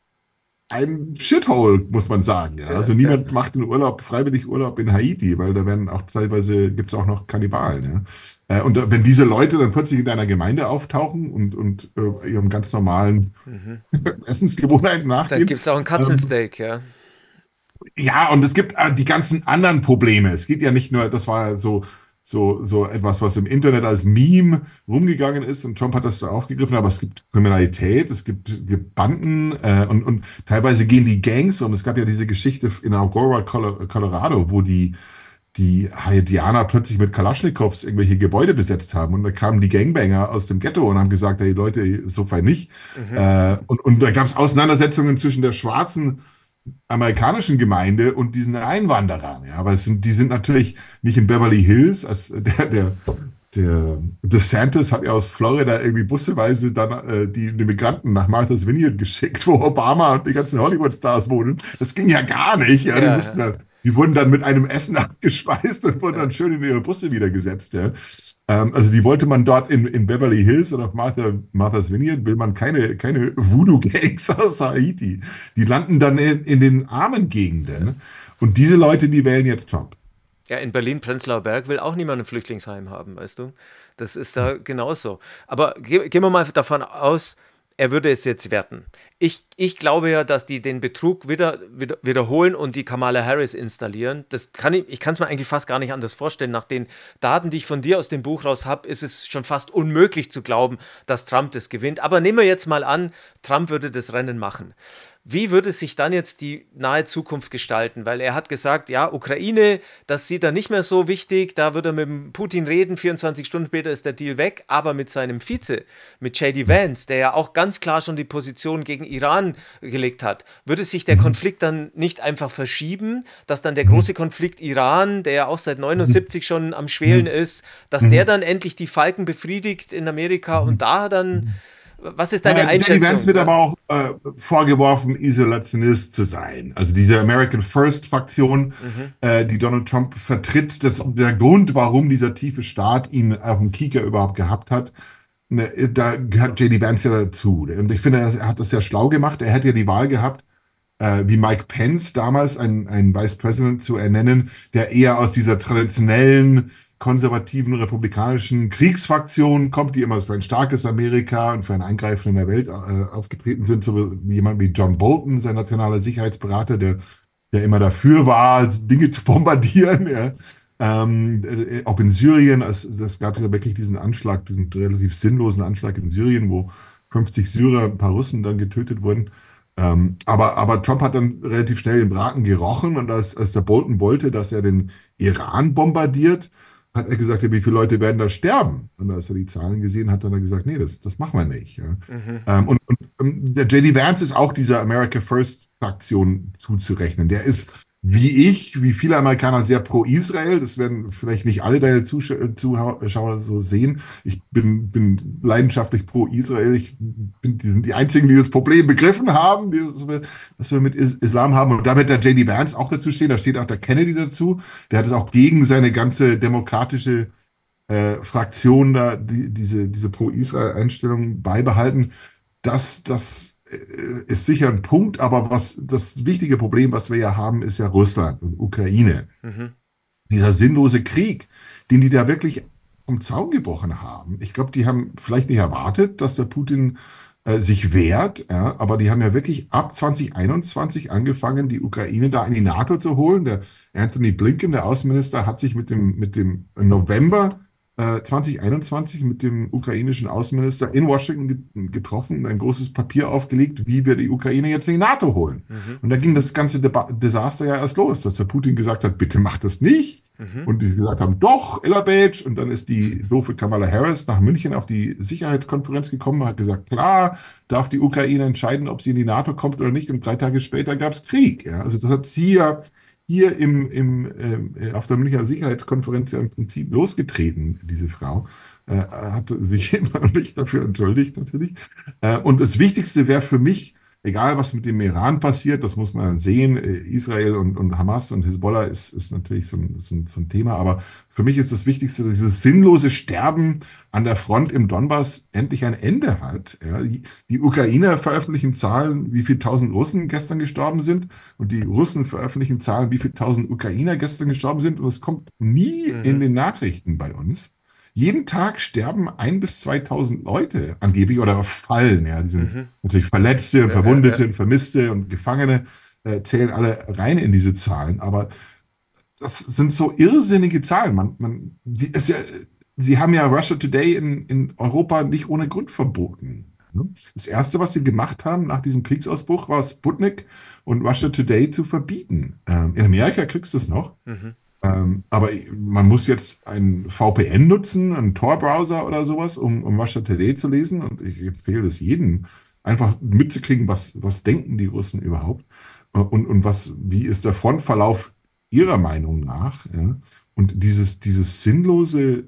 ein Shithole, muss man sagen. Ja? Ja, Also ja. niemand macht den Urlaub, freiwillig Urlaub in Haiti, weil da werden auch teilweise, gibt es auch noch Kannibalen. Ja? Äh, und da, wenn diese Leute dann plötzlich in deiner Gemeinde auftauchen und, und äh, ihrem ganz normalen Mhm. Essensgewohnheiten Dann nachgehen. gibt es auch ein Ähm, Katzensteak, ja. ja, und es gibt äh, die ganzen anderen Probleme. Es geht ja nicht nur, das war so, so, so etwas, was im Internet als Meme rumgegangen ist und Trump hat das so aufgegriffen, aber es gibt Kriminalität, es gibt, gibt Banden äh, und, und teilweise gehen die Gangs um. Es gab ja diese Geschichte in Aurora, Colo- Colorado, wo die, die Haitianer plötzlich mit Kalaschnikows irgendwelche Gebäude besetzt haben und da kamen die Gangbanger aus dem Ghetto und haben gesagt, hey Leute, so fein nicht. Mhm. Äh, und, und da gab es Auseinandersetzungen zwischen der schwarzen amerikanischen Gemeinde und diesen Einwanderern. Ja, aber es sind, die sind natürlich nicht in Beverly Hills. Als der, der, der DeSantis hat ja aus Florida irgendwie busseweise dann äh, die, die Migranten nach Martha's Vineyard geschickt, wo Obama und die ganzen Hollywood-Stars wohnen. Das ging ja gar nicht. Ja, die Ja, mussten ja, dann, die wurden dann mit einem Essen abgespeist und wurden ja. dann schön in ihre Busse wieder gesetzt. Ja. Ähm, also die wollte man dort in, in Beverly Hills oder auf Martha, Martha's Vineyard, will man keine, keine Voodoo-Gangs aus Haiti. Die landen dann in, in den armen Gegenden. Und diese Leute, die wählen jetzt Trump. Ja, in Berlin-Prenzlauer Berg will auch niemand ein Flüchtlingsheim haben, weißt du? Das ist da genauso. Aber ge gehen wir mal davon aus, er würde es jetzt werten. Ich, ich glaube ja, dass die den Betrug wieder, wieder wiederholen und die Kamala Harris installieren. Das kann ich, ich kann es mir eigentlich fast gar nicht anders vorstellen. Nach den Daten, die ich von dir aus dem Buch raus habe, ist es schon fast unmöglich zu glauben, dass Trump das gewinnt. Aber nehmen wir jetzt mal an, Trump würde das Rennen machen. Wie würde sich dann jetzt die nahe Zukunft gestalten? Weil er hat gesagt, ja, Ukraine, das sieht er nicht mehr so wichtig, da würde er mit dem Putin reden, vierundzwanzig Stunden später ist der Deal weg, aber mit seinem Vize, mit J D Vance, der ja auch ganz klar schon die Position gegen Iran gelegt hat, würde sich der Konflikt dann nicht einfach verschieben, dass dann der große Konflikt Iran, der ja auch seit neunundsiebzig schon am Schwelen ist, dass der dann endlich die Falken befriedigt in Amerika und da dann... Was ist deine Äh, J D Vance Einschätzung? wird Ja? aber auch äh, vorgeworfen, Isolationist zu sein. Also diese American First Fraktion, Mhm. äh, die Donald Trump vertritt, das der Grund, warum dieser tiefe Staat ihn auf dem Kieker überhaupt gehabt hat, ne, da gehört J D Vance ja dazu. Und ich finde, er hat das sehr schlau gemacht. Er hätte ja die Wahl gehabt, äh, wie Mike Pence damals, einen, einen Vice President zu ernennen, der eher aus dieser traditionellen konservativen republikanischen Kriegsfraktionen kommt, die immer für ein starkes Amerika und für ein Eingreifen in der Welt äh, aufgetreten sind, so wie jemand wie John Bolton, sein nationaler Sicherheitsberater, der, der immer dafür war, Dinge zu bombardieren, ja. Ähm, äh, auch in Syrien, es, es gab ja wirklich diesen Anschlag, diesen relativ sinnlosen Anschlag in Syrien, wo fünfzig Syrer, ein paar Russen dann getötet wurden. Ähm, aber, aber Trump hat dann relativ schnell den Braten gerochen und als, als der Bolton wollte, dass er den Iran bombardiert, hat er gesagt, ja, wie viele Leute werden da sterben? Und als er die Zahlen gesehen hat, hat er gesagt, nee, das, das machen wir nicht. Ja. Mhm. Ähm, und, und ähm, der J D Vance ist auch dieser America First Fraktion zuzurechnen. Der ist wie ich, wie viele Amerikaner sehr pro Israel. Das werden vielleicht nicht alle deine Zusch Zuschauer so sehen. Ich bin, bin leidenschaftlich pro Israel. Ich bin, die sind die einzigen, die das Problem begriffen haben, die, das, wir, dass wir mit Is Islam haben. Und da wird der J D Vance auch dazu stehen. Da steht auch der Kennedy dazu. Der hat es auch gegen seine ganze demokratische äh, Fraktion da, die, diese, diese Pro-Israel-Einstellung beibehalten. Das, das ist sicher ein Punkt, aber was das wichtige Problem, was wir ja haben, ist ja Russland und Ukraine. Mhm. Dieser sinnlose Krieg, den die da wirklich vom Zaun gebrochen haben. Ich glaube, die haben vielleicht nicht erwartet, dass der Putin äh, sich wehrt, ja, aber die haben ja wirklich ab zwanzig einundzwanzig angefangen, die Ukraine da in die NATO zu holen. Der Anthony Blinken, der Außenminister, hat sich mit dem, mit dem November zwanzig einundzwanzig mit dem ukrainischen Außenminister in Washington getroffen und ein großes Papier aufgelegt, wie wir die Ukraine jetzt in die NATO holen. Mhm. Und da ging das ganze Deba Desaster ja erst los, dass der Putin gesagt hat, bitte macht das nicht. Mhm. Und die gesagt haben, doch, Elabage. Und dann ist die doofe Kamala Harris nach München auf die Sicherheitskonferenz gekommen und hat gesagt, klar, darf die Ukraine entscheiden, ob sie in die NATO kommt oder nicht. Und drei Tage später gab es Krieg. Ja? Also das hat sie ja hier im, im, äh, auf der Münchner Sicherheitskonferenz ja im Prinzip losgetreten, diese Frau, äh, hat sich immer noch nicht dafür entschuldigt natürlich. Äh, und das Wichtigste wäre für mich, egal was mit dem Iran passiert, das muss man dann sehen, äh, Israel und, und Hamas und Hisbollah ist, ist natürlich so ein, so, ein, so ein Thema, aber für mich ist das Wichtigste, dass dieses sinnlose Sterben an der Front im Donbass endlich ein Ende hat. Ja, die, die Ukrainer veröffentlichen Zahlen, wie viele tausend Russen gestern gestorben sind, und die Russen veröffentlichen Zahlen, wie viele tausend Ukrainer gestern gestorben sind, und es kommt nie mhm. in den Nachrichten bei uns. Jeden Tag sterben ein bis zweitausend Leute angeblich oder fallen. Ja, die sind mhm. natürlich Verletzte und Verwundete ja, ja. und Vermisste und Gefangene äh, zählen alle rein in diese Zahlen. Aber das sind so irrsinnige Zahlen. Man, man, sie, ist ja, sie haben ja Russia Today in, in Europa nicht ohne Grund verboten. Das Erste, was sie gemacht haben nach diesem Kriegsausbruch, war Sputnik und Russia Today zu verbieten. Ähm, in Amerika kriegst du es noch. Mhm. Ähm, aber man muss jetzt einen V P N nutzen, einen Tor-Browser oder sowas, um, um Russia Today zu lesen. Und ich empfehle es jedem, einfach mitzukriegen, was, was denken die Russen überhaupt und, und was, wie ist der Frontverlauf ihrer Meinung nach. Ja? Und dieses, dieses sinnlose,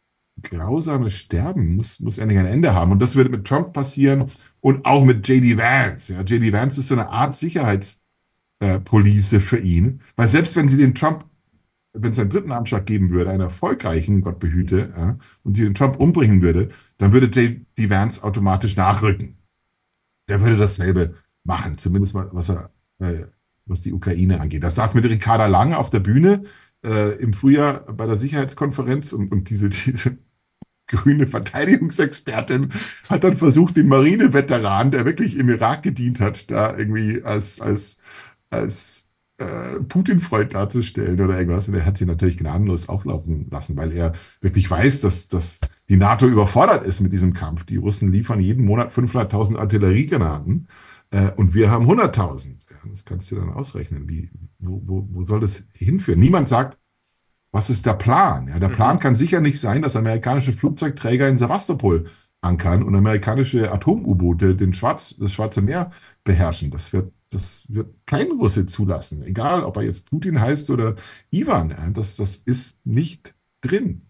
grausame Sterben muss, muss endlich ein Ende haben. Und das wird mit Trump passieren und auch mit J D Vance. Ja? J D Vance ist so eine Art Sicherheitspolice äh, für ihn. Weil selbst wenn sie den Trump wenn es einen dritten Anschlag geben würde, einen erfolgreichen, Gott behüte, ja, und sie den Trump umbringen würde, dann würde J D Vance automatisch nachrücken. Der würde dasselbe machen, zumindest mal, was, er, äh, was die Ukraine angeht. Das saß mit Ricarda Lang auf der Bühne äh, im Frühjahr bei der Sicherheitskonferenz und, und diese, diese grüne Verteidigungsexpertin hat dann versucht, den Marineveteran, der wirklich im Irak gedient hat, da irgendwie als, als, als Putin-Freund darzustellen oder irgendwas. Und er hat sie natürlich gnadenlos auflaufen lassen, weil er wirklich weiß, dass, dass die NATO überfordert ist mit diesem Kampf. Die Russen liefern jeden Monat fünfhunderttausend Artilleriegranaten äh, und wir haben hunderttausend. Ja, das kannst du dann ausrechnen. Wie, wo, wo, wo soll das hinführen? Niemand sagt, was ist der Plan? Ja, der Plan mhm. kann sicher nicht sein, dass amerikanische Flugzeugträger in Sevastopol ankern und amerikanische Atom-U-Boote den Schwarz, das Schwarze Meer beherrschen. Das wird Das wird kein Russe zulassen, egal ob er jetzt Putin heißt oder Ivan. Das, das ist nicht drin.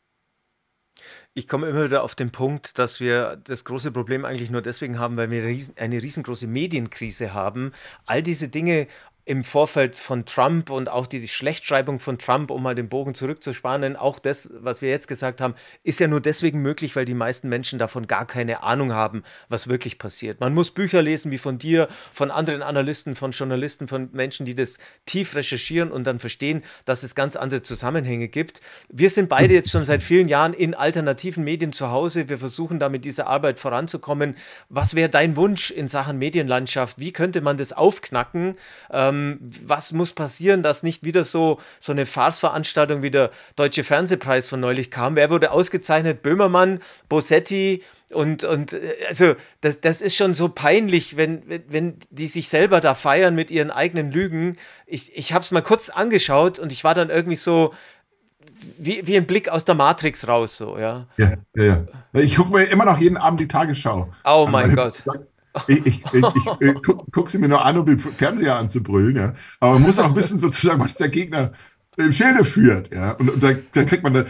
Ich komme immer wieder auf den Punkt, dass wir das große Problem eigentlich nur deswegen haben, weil wir eine riesengroße Medienkrise haben. All diese Dinge im Vorfeld von Trump und auch die Schlechtschreibung von Trump, um mal den Bogen zurückzuspannen, auch das, was wir jetzt gesagt haben, ist ja nur deswegen möglich, weil die meisten Menschen davon gar keine Ahnung haben, was wirklich passiert. Man muss Bücher lesen wie von dir, von anderen Analysten, von Journalisten, von Menschen, die das tief recherchieren und dann verstehen, dass es ganz andere Zusammenhänge gibt. Wir sind beide jetzt schon seit vielen Jahren in alternativen Medien zu Hause. Wir versuchen da mit dieser Arbeit voranzukommen. Was wäre dein Wunsch in Sachen Medienlandschaft? Wie könnte man das aufknacken? Ähm, Was muss passieren, dass nicht wieder so, so eine Farce-Veranstaltung wie der Deutsche Fernsehpreis von neulich kam? Wer wurde ausgezeichnet? Böhmermann, Bosetti und, und also das, das ist schon so peinlich, wenn, wenn die sich selber da feiern mit ihren eigenen Lügen. Ich, ich habe es mal kurz angeschaut und ich war dann irgendwie so wie, wie ein Blick aus der Matrix raus. So, ja. Ja, ja, ja. Ich gucke mir immer noch jeden Abend die Tagesschau. Oh mein Gott. Ich, ich, ich, ich, ich guck, guck sie mir nur an, um den Fernseher anzubrüllen, ja. Aber man muss auch wissen, sozusagen, was der Gegner im Schilde führt, ja. Und, und da, da kriegt man, da,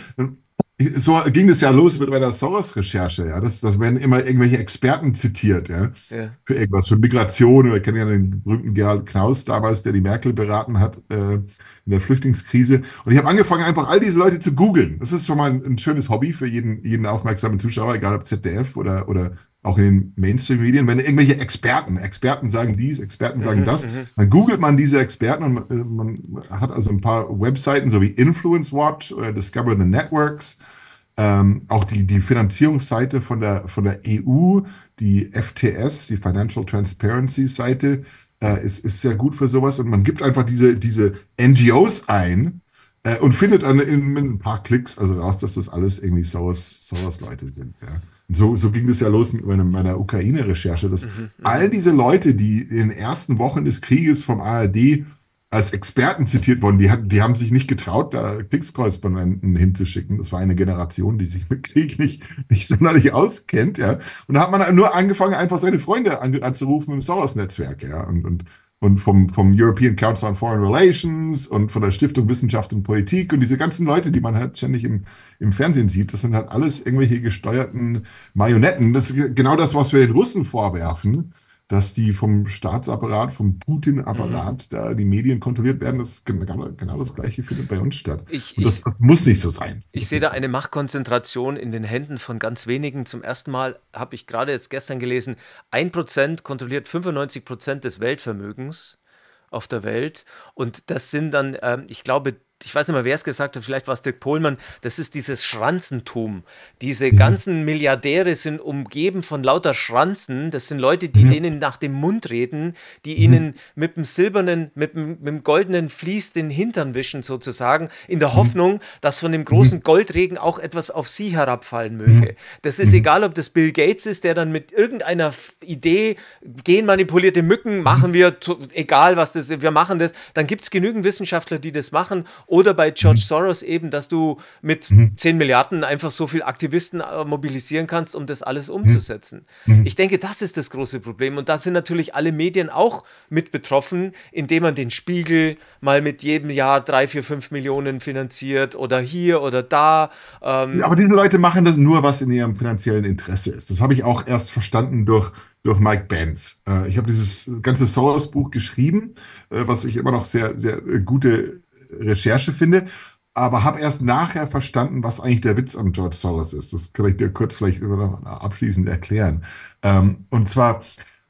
so ging es ja los mit meiner Soros-Recherche, ja. Das, das werden immer irgendwelche Experten zitiert, ja. Ja. Für irgendwas, für Migration. Wir kennen ja den berühmten Gerhard Knaus damals, der die Merkel beraten hat äh, in der Flüchtlingskrise. Und ich habe angefangen, einfach all diese Leute zu googeln. Das ist schon mal ein, ein schönes Hobby für jeden, jeden aufmerksamen Zuschauer, egal ob Z D F oder, oder auch in den Mainstream-Medien. Wenn irgendwelche Experten, Experten sagen dies, Experten sagen Mhm, das, mhm, dann googelt man diese Experten und man, man hat also ein paar Webseiten, so wie Influence Watch oder Discover the Networks. Ähm, auch die, die Finanzierungsseite von der, von der E U, die F T S, die Financial Transparency Seite, äh, ist, ist sehr gut für sowas. Und man gibt einfach diese, diese N G Os ein äh, und findet dann in, in ein paar Klicks also raus, dass das alles irgendwie Soros, Soros-Leute sind. Ja. Und so, so ging das ja los mit meiner, meiner Ukraine-Recherche, dass mhm, all mhm. diese Leute, die in den ersten Wochen des Krieges vom A R D als Experten zitiert worden. Die, hat, die haben sich nicht getraut, da Kriegskorrespondenten hinzuschicken. Das war eine Generation, die sich mit Krieg nicht, nicht sonderlich auskennt. Ja. Und da hat man nur angefangen, einfach seine Freunde an, anzurufen im Soros-Netzwerk. Ja. Und, und, und vom, vom European Council on Foreign Relations und von der Stiftung Wissenschaft und Politik und diese ganzen Leute, die man halt ständig im, im Fernsehen sieht, das sind halt alles irgendwelche gesteuerten Marionetten. Das ist genau das, was wir den Russen vorwerfen, dass die vom Staatsapparat, vom Mhm. Putin-Apparat, da die Medien kontrolliert werden. Das genau, genau das Gleiche findet bei uns statt. Ich, Und das, ich, das muss nicht so sein. Das Ich muss sehe da nicht so eine sein. Machtkonzentration in den Händen von ganz wenigen. Zum ersten Mal habe ich gerade jetzt gestern gelesen, ein Prozent kontrolliert fünfundneunzig Prozent des Weltvermögens auf der Welt. Und das sind dann, ähm, ich glaube, ich weiß nicht mehr, wer es gesagt hat, vielleicht war es Dirk Pohlmann, das ist dieses Schranzentum. Diese Mhm. ganzen Milliardäre sind umgeben von lauter Schranzen. Das sind Leute, die Mhm. denen nach dem Mund reden, die Mhm. ihnen mit dem silbernen, mit dem, mit dem goldenen Vlies den Hintern wischen sozusagen, in der Mhm. Hoffnung, dass von dem großen Mhm. Goldregen auch etwas auf sie herabfallen möge. Mhm. Das ist Mhm. egal, ob das Bill Gates ist, der dann mit irgendeiner F- Idee, genmanipulierte Mücken, machen Mhm. wir, to- egal was das ist, wir machen das, dann gibt es genügend Wissenschaftler, die das machen. Oder bei George Mhm. Soros eben, dass du mit Mhm. zehn Milliarden einfach so viel Aktivisten äh, mobilisieren kannst, um das alles Mhm. umzusetzen. Ich Mhm. denke, das ist das große Problem. Und da sind natürlich alle Medien auch mit betroffen, indem man den Spiegel mal mit jedem Jahr drei, vier, fünf Millionen finanziert oder hier oder da. Ja, Ähm, aber diese Leute machen das nur, was in ihrem finanziellen Interesse ist. Das habe ich auch erst verstanden durch, durch Mike Benz. Äh, ich habe dieses ganze Soros-Buch geschrieben, äh, was ich immer noch sehr, sehr äh, gute Recherche finde, aber habe erst nachher verstanden, was eigentlich der Witz an George Soros ist. Das kann ich dir kurz vielleicht immer noch abschließend erklären. Ähm, und zwar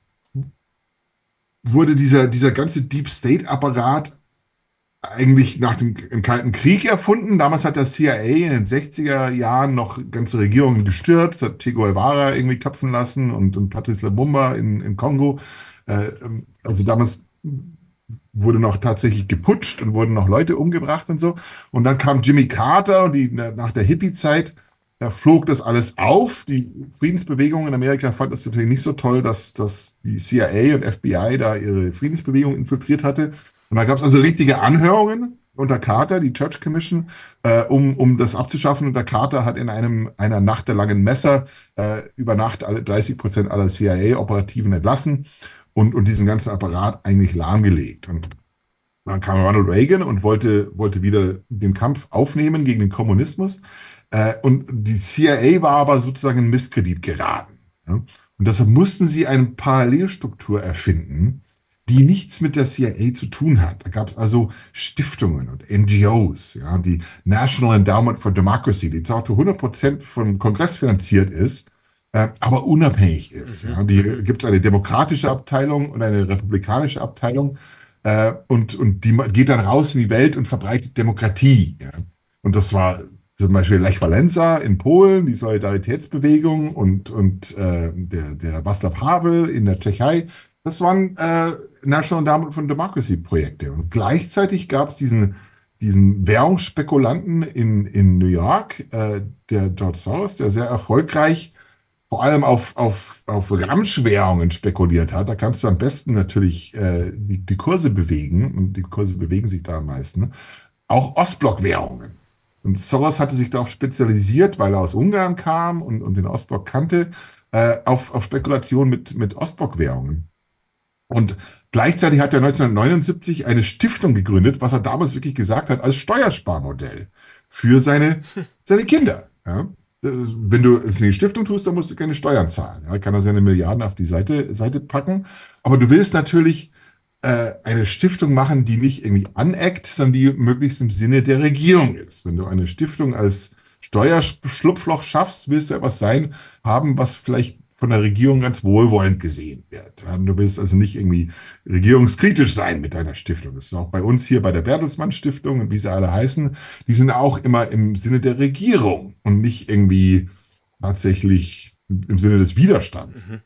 wurde dieser, dieser ganze Deep State-Apparat eigentlich nach dem im Kalten Krieg erfunden. Damals hat der C I A in den sechziger Jahren noch ganze Regierungen gestürzt, hat Che Guevara irgendwie köpfen lassen und, und Patrice Lumumba in, in Kongo. Äh, ähm, also damals wurde noch tatsächlich geputscht und wurden noch Leute umgebracht und so. Und dann kam Jimmy Carter und die, nach der Hippie-Zeit da flog das alles auf. Die Friedensbewegung in Amerika fand das natürlich nicht so toll, dass, dass die C I A und F B I da ihre Friedensbewegung infiltriert hatte. Und da gab es also richtige Anhörungen unter Carter, die Church Commission, äh, um, um das abzuschaffen. Und der Carter hat in einem, einer Nacht der langen Messer äh, über Nacht alle dreißig Prozent aller C I A-Operativen entlassen und, und diesen ganzen Apparat eigentlich lahmgelegt. Und dann kam Ronald Reagan und wollte, wollte wieder den Kampf aufnehmen gegen den Kommunismus. Äh, und die C I A war aber sozusagen in Misskredit geraten. Ja? Und deshalb mussten sie eine Parallelstruktur erfinden, die nichts mit der C I A zu tun hat. Da gab es also Stiftungen und N G Os, ja, die National Endowment for Democracy, die zwar zu hundert Prozent vom Kongress finanziert ist, äh, aber unabhängig ist. mhm, Ja. Die mhm. gibt es eine demokratische Abteilung und eine republikanische Abteilung. Äh, und, und die geht dann raus in die Welt und verbreitet Demokratie. Ja. Und das war zum Beispiel Lech Walesa in Polen, die Solidaritätsbewegung und, und äh, der, der Václav Havel in der Tschechei. Das waren äh, National Endowment for Democracy Projekte. Und gleichzeitig gab es diesen, diesen Währungsspekulanten in, in New York, äh, der George Soros, der sehr erfolgreich vor allem auf, auf, auf Ramschwährungen spekuliert hat. Da kannst du am besten natürlich äh, die, die Kurse bewegen und die Kurse bewegen sich da am meisten. Auch Ostblock-Währungen. Und Soros hatte sich darauf spezialisiert, weil er aus Ungarn kam und, und den Ostblock kannte. äh, auf, auf Spekulation mit, mit Ostblock-Währungen. Und gleichzeitig hat er neunzehnhundertneunundsiebzig eine Stiftung gegründet, was er damals wirklich gesagt hat, als Steuersparmodell für seine, seine Kinder. Ja. Wenn du es in die Stiftung tust, dann musst du keine Steuern zahlen. Ja, kann er seine Milliarden auf die Seite, Seite packen. Aber du willst natürlich äh, eine Stiftung machen, die nicht irgendwie aneckt, sondern die möglichst im Sinne der Regierung ist. Wenn du eine Stiftung als Steuerschlupfloch schaffst, willst du etwas sein, haben, was vielleicht von der Regierung ganz wohlwollend gesehen wird. Du willst also nicht irgendwie regierungskritisch sein mit deiner Stiftung. Das ist auch bei uns hier bei der Bertelsmann Stiftung und wie sie alle heißen, die sind auch immer im Sinne der Regierung und nicht irgendwie tatsächlich im Sinne des Widerstands. Mhm.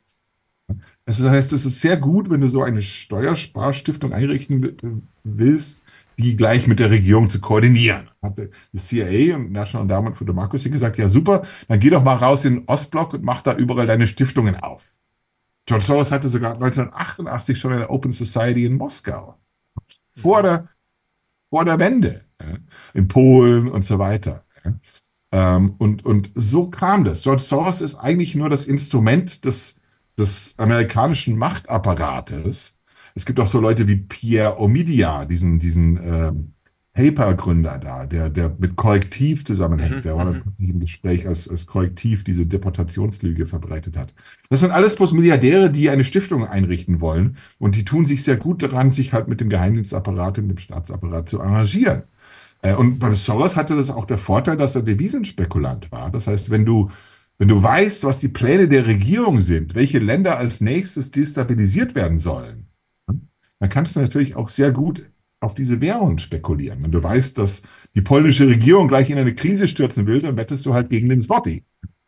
Das heißt, es ist sehr gut, wenn du so eine Steuersparstiftung einrichten willst, die gleich mit der Regierung zu koordinieren. Hat die C I A und National Endowment for Democracy gesagt, ja super, dann geh doch mal raus in den Ostblock und mach da überall deine Stiftungen auf. George Soros hatte sogar neunzehnhundertachtundachtzig schon eine Open Society in Moskau. Vor der, vor der Wende. Ja, in Polen und so weiter. Ja. Ähm, und, und so kam das. George Soros ist eigentlich nur das Instrument des, des amerikanischen Machtapparates. Es gibt auch so Leute wie Pierre Omidyar, diesen, diesen äh, Paper-Gründer da, der, der mit Korrektiv zusammenhängt. Der war dann plötzlich im Gespräch, als, als Korrektiv diese Deportationslüge verbreitet hat. Das sind alles bloß Milliardäre, die eine Stiftung einrichten wollen. Und die tun sich sehr gut daran, sich halt mit dem Geheimdienstapparat und dem Staatsapparat zu arrangieren. Äh, und bei Soros hatte das auch der Vorteil, dass er Devisenspekulant war. Das heißt, wenn du Wenn du weißt, was die Pläne der Regierung sind, welche Länder als nächstes destabilisiert werden sollen, dann kannst du natürlich auch sehr gut auf diese Währung spekulieren. Wenn du weißt, dass die polnische Regierung gleich in eine Krise stürzen will, dann wettest du halt gegen den Zloty.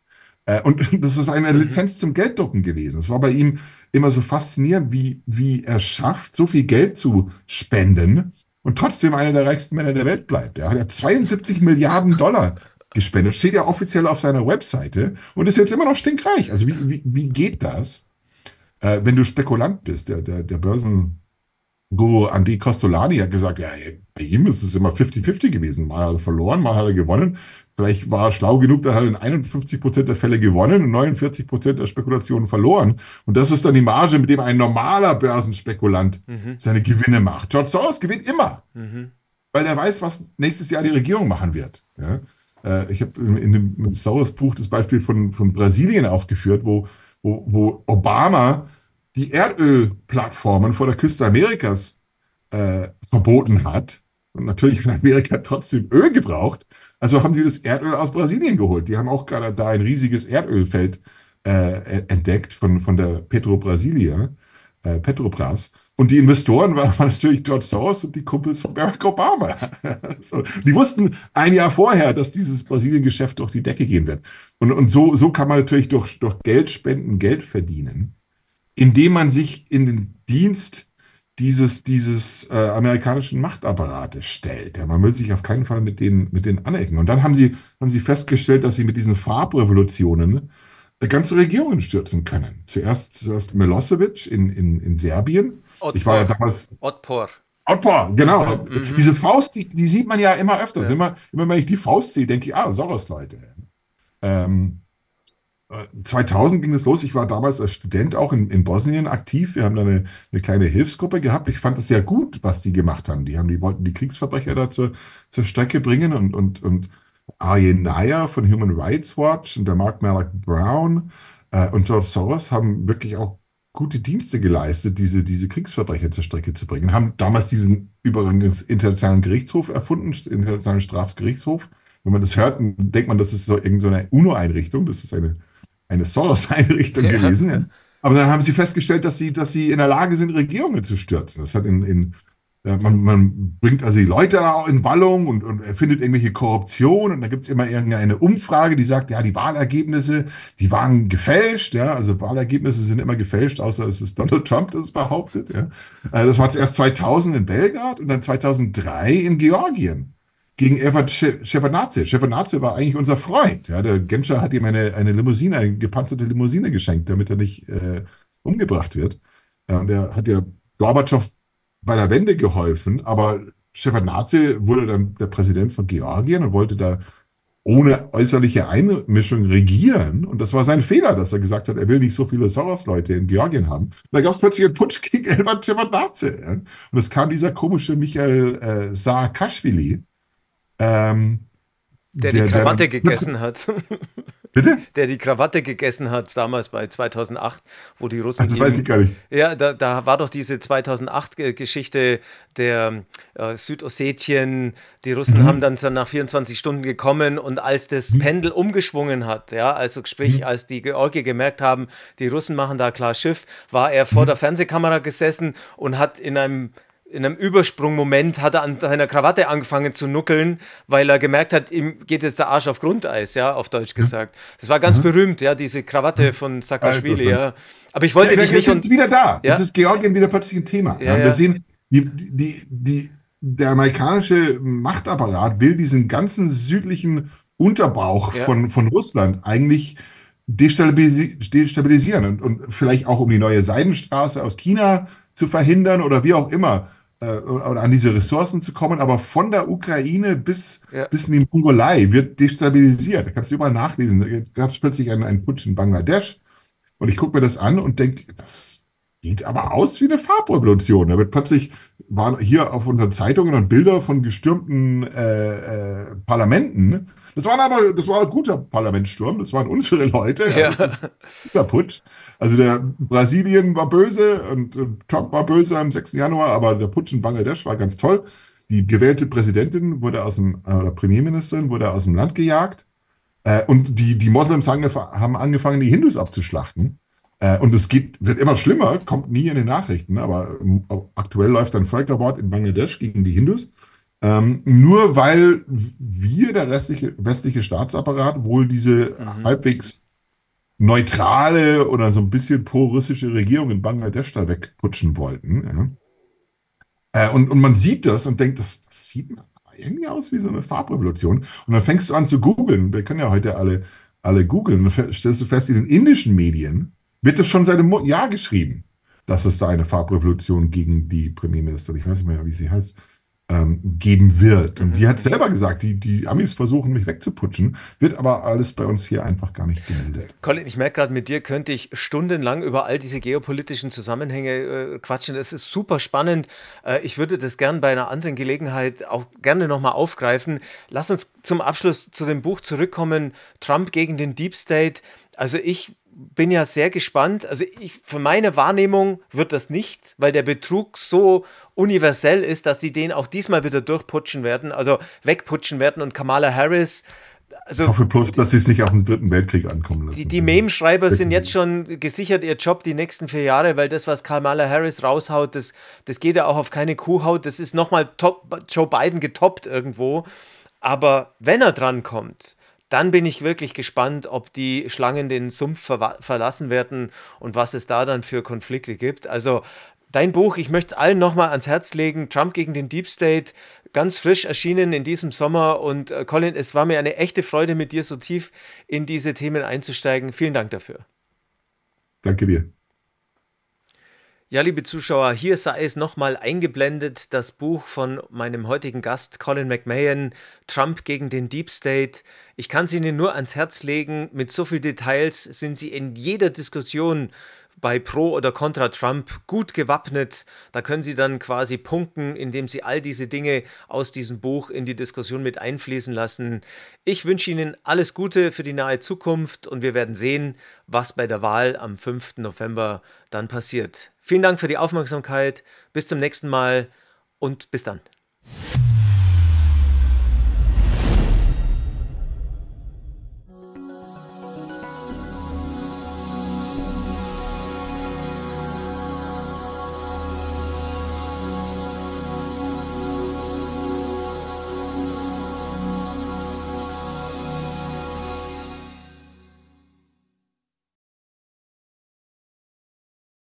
Äh, und das ist eine Lizenz zum Gelddrucken gewesen. Es war bei ihm immer so faszinierend, wie, wie er schafft, so viel Geld zu spenden und trotzdem einer der reichsten Männer der Welt bleibt. Er hat ja zweiundsiebzig Milliarden Dollar gespendet. Steht ja offiziell auf seiner Webseite und ist jetzt immer noch stinkreich. Also wie, wie, wie geht das, äh, wenn du Spekulant bist? Der, der, der Börsen Guru Andy Costolani hat gesagt, ja, bei ihm ist es immer fünfzig fünfzig gewesen. Mal hat er verloren, mal hat er gewonnen. Vielleicht war er schlau genug, dann hat er in einundfünfzig Prozent der Fälle gewonnen und neunundvierzig Prozent der Spekulationen verloren. Und das ist dann die Marge, mit dem ein normaler Börsenspekulant mhm. seine Gewinne macht. George Soros gewinnt immer, mhm. weil er weiß, was nächstes Jahr die Regierung machen wird. Ja? Äh, ich habe in dem Soros-Buch das Beispiel von, von Brasilien aufgeführt, wo, wo, wo Obama die Erdölplattformen vor der Küste Amerikas äh, verboten hat und natürlich in Amerika trotzdem Öl gebraucht, also haben sie das Erdöl aus Brasilien geholt. Die haben auch gerade da ein riesiges Erdölfeld äh, entdeckt von, von der Petro Brasilia, äh, Petrobras. Und die Investoren waren, waren natürlich George Soros und die Kumpels von Barack Obama. So, die wussten ein Jahr vorher, dass dieses Brasilien-Geschäft durch die Decke gehen wird. Und, und so, so kann man natürlich durch, durch Geldspenden Geld verdienen, indem man sich in den Dienst dieses, dieses äh, amerikanischen Machtapparates stellt. Ja, man will sich auf keinen Fall mit denen, mit denen anecken. Und dann haben sie, haben sie festgestellt, dass sie mit diesen Farbrevolutionen ganze Regierungen stürzen können. Zuerst, zuerst Milosevic in, in, in Serbien. Otpor. Ich war ja damals... Otpor. Otpor, genau. Mhm. Diese Faust, die, die sieht man ja immer öfters. Ja. Immer, immer wenn ich die Faust sehe, denke ich, ah, Soros, Leute. Ähm, zweitausend ging es los. Ich war damals als Student auch in, in Bosnien aktiv. Wir haben da eine, eine kleine Hilfsgruppe gehabt. Ich fand es sehr gut, was die gemacht haben. Die haben, die wollten die Kriegsverbrecher da zur, zur Strecke bringen und, und, und Arjen Nair von Human Rights Watch und der Mark Malloch Brown äh, und George Soros haben wirklich auch gute Dienste geleistet, diese, diese Kriegsverbrecher zur Strecke zu bringen. Haben damals diesen übrigens internationalen Gerichtshof erfunden, internationalen Strafgerichtshof. Wenn man das hört, denkt man, das ist so irgendeine U N O-Einrichtung. Das ist eine eine Soros-Einrichtung ja. gewesen. Ja. Aber dann haben sie festgestellt, dass sie, dass sie in der Lage sind, Regierungen zu stürzen. Das hat in, in ja, man, man bringt also die Leute da auch in Wallung und, und erfindet irgendwelche Korruption und da gibt es immer irgendeine Umfrage, die sagt, ja, die Wahlergebnisse, die waren gefälscht, ja, also Wahlergebnisse sind immer gefälscht, außer es ist Donald Trump, das behauptet, ja. Das war erst zweitausend in Belgrad und dann zweitausenddrei in Georgien. Gegen Edward Shevardnadze. Shevardnadze war eigentlich unser Freund. Ja, der Genscher hat ihm eine, eine Limousine, eine gepanzerte Limousine geschenkt, damit er nicht äh, umgebracht wird. Ja, und er hat ja Gorbatschow bei der Wende geholfen, aber Shevardnadze wurde dann der Präsident von Georgien und wollte da ohne äußerliche Einmischung regieren. Und das war sein Fehler, dass er gesagt hat, er will nicht so viele Soros-Leute in Georgien haben. Und da gab es plötzlich einen Putsch gegen Elvan Shevardnadze. Ja? Und es kam dieser komische Michael äh, Saakashvili, ähm, Der die der, der Krawatte dann, gegessen hat. bitte? Der die Krawatte gegessen hat, damals bei zweitausendacht, wo die Russen Also, das weiß ich gegen. gar nicht. Ja, da, da war doch diese zweitausendacht-Geschichte der äh, Südossetien. Die Russen haben Mhm. dann, dann nach vierundzwanzig Stunden gekommen und als das Mhm. Pendel umgeschwungen hat, ja, also sprich, Mhm. als die Georgier gemerkt haben, die Russen machen da klar Schiff, war er vor der Mhm. Fernsehkamera gesessen und hat in einem in einem Übersprungmoment hat er an seiner Krawatte angefangen zu nuckeln, weil er gemerkt hat, ihm geht jetzt der Arsch auf Grundeis, ja, auf Deutsch Mhm. gesagt. Das war ganz Mhm. berühmt, ja, diese Krawatte Mhm. von Ah, Saakashvili, interessant. ja. Aber ich Ja, wollte dich jetzt nicht ist es und wieder da. Jetzt ja, ist Georgien wieder plötzlich ein Thema. ja, Ja, wir ja, sehen, die, die, die, der amerikanische Machtapparat will diesen ganzen südlichen Unterbauch ja. von, von Russland eigentlich destabilisi destabilisieren und, und vielleicht auch um die neue Seidenstraße aus China zu verhindern oder wie auch immer, äh, oder an diese Ressourcen zu kommen. Aber von der Ukraine bis, Ja. bis in die Mongolei wird destabilisiert. Da kannst du überall nachlesen. Da gab es plötzlich einen, einen Putsch in Bangladesch. Und ich gucke mir das an und denke, das sieht aber aus wie eine Farbrevolution. Da wird plötzlich, waren hier auf unseren Zeitungen und Bilder von gestürmten äh, äh, Parlamenten. Das waren aber, das war ein guter Parlamentssturm, das waren unsere Leute, ja, Ja. das ist ein guter Putsch. Also der Brasilien war böse und äh, Trump war böse am sechsten Januar, aber der Putsch in Bangladesch war ganz toll. Die gewählte Präsidentin wurde aus dem, äh, oder Premierministerin wurde aus dem Land gejagt. Äh, und die, die Moslems angef haben angefangen, die Hindus abzuschlachten. Äh, und es geht, wird immer schlimmer, kommt nie in den Nachrichten, aber ähm, aktuell läuft ein Völkermord in Bangladesch gegen die Hindus. Ähm, nur weil wir, der restliche, westliche Staatsapparat, wohl diese Mhm. halbwegs neutrale oder so ein bisschen pro-russische Regierung in Bangladesch da wegputschen wollten. Ja. Äh, und, und man sieht das und denkt, das, das sieht irgendwie aus wie so eine Farbrevolution. Und dann fängst du an zu googeln. Wir können ja heute alle, alle googeln. Und dann stellst du fest, in den indischen Medien wird das schon seit einem Jahr geschrieben, dass es da eine Farbrevolution gegen die Premierministerin, ich weiß nicht mehr, wie sie heißt, ähm, geben wird. Und Mhm. die hat selber gesagt, die, die Amis versuchen mich wegzuputschen, wird aber alles bei uns hier einfach gar nicht gemeldet. Colin, ich merke gerade, mit dir könnte ich stundenlang über all diese geopolitischen Zusammenhänge äh, quatschen. Es ist super spannend. Äh, ich würde das gern bei einer anderen Gelegenheit auch gerne nochmal aufgreifen. Lass uns zum Abschluss zu dem Buch zurückkommen. Trump gegen den Deep State. Also ich bin ja sehr gespannt. Also ich, für meine Wahrnehmung wird das nicht, weil der Betrug so universell ist, dass sie den auch diesmal wieder durchputschen werden, also wegputschen werden und Kamala Harris, Ich also hoffe bloß, dass sie es nicht auf den Dritten Weltkrieg ankommen die, lassen. die Das ist Meme-Schreiber sind jetzt wirklich- schon gesichert ihr Job die nächsten vier Jahre, weil das, was Kamala Harris raushaut, das, das geht ja auch auf keine Kuhhaut. Das ist nochmal top, Joe Biden getoppt irgendwo. Aber wenn er drankommt, dann bin ich wirklich gespannt, ob die Schlangen den Sumpf verwa- verlassen werden und was es da dann für Konflikte gibt. Also dein Buch, ich möchte es allen nochmal ans Herz legen, Trump gegen den Deep State, ganz frisch erschienen in diesem Sommer. Und äh, Colin, es war mir eine echte Freude, mit dir so tief in diese Themen einzusteigen. Vielen Dank dafür. Danke dir. Ja, liebe Zuschauer, hier sei es nochmal eingeblendet, das Buch von meinem heutigen Gast Colin McMahon, Trump gegen den Deep State. Ich kann es Ihnen nur ans Herz legen, mit so vielen Details sind Sie in jeder Diskussion bei Pro oder Contra Trump gut gewappnet. Da können Sie dann quasi punkten, indem Sie all diese Dinge aus diesem Buch in die Diskussion mit einfließen lassen. Ich wünsche Ihnen alles Gute für die nahe Zukunft und wir werden sehen, was bei der Wahl am fünften November dann passiert. Vielen Dank für die Aufmerksamkeit, bis zum nächsten Mal und bis dann.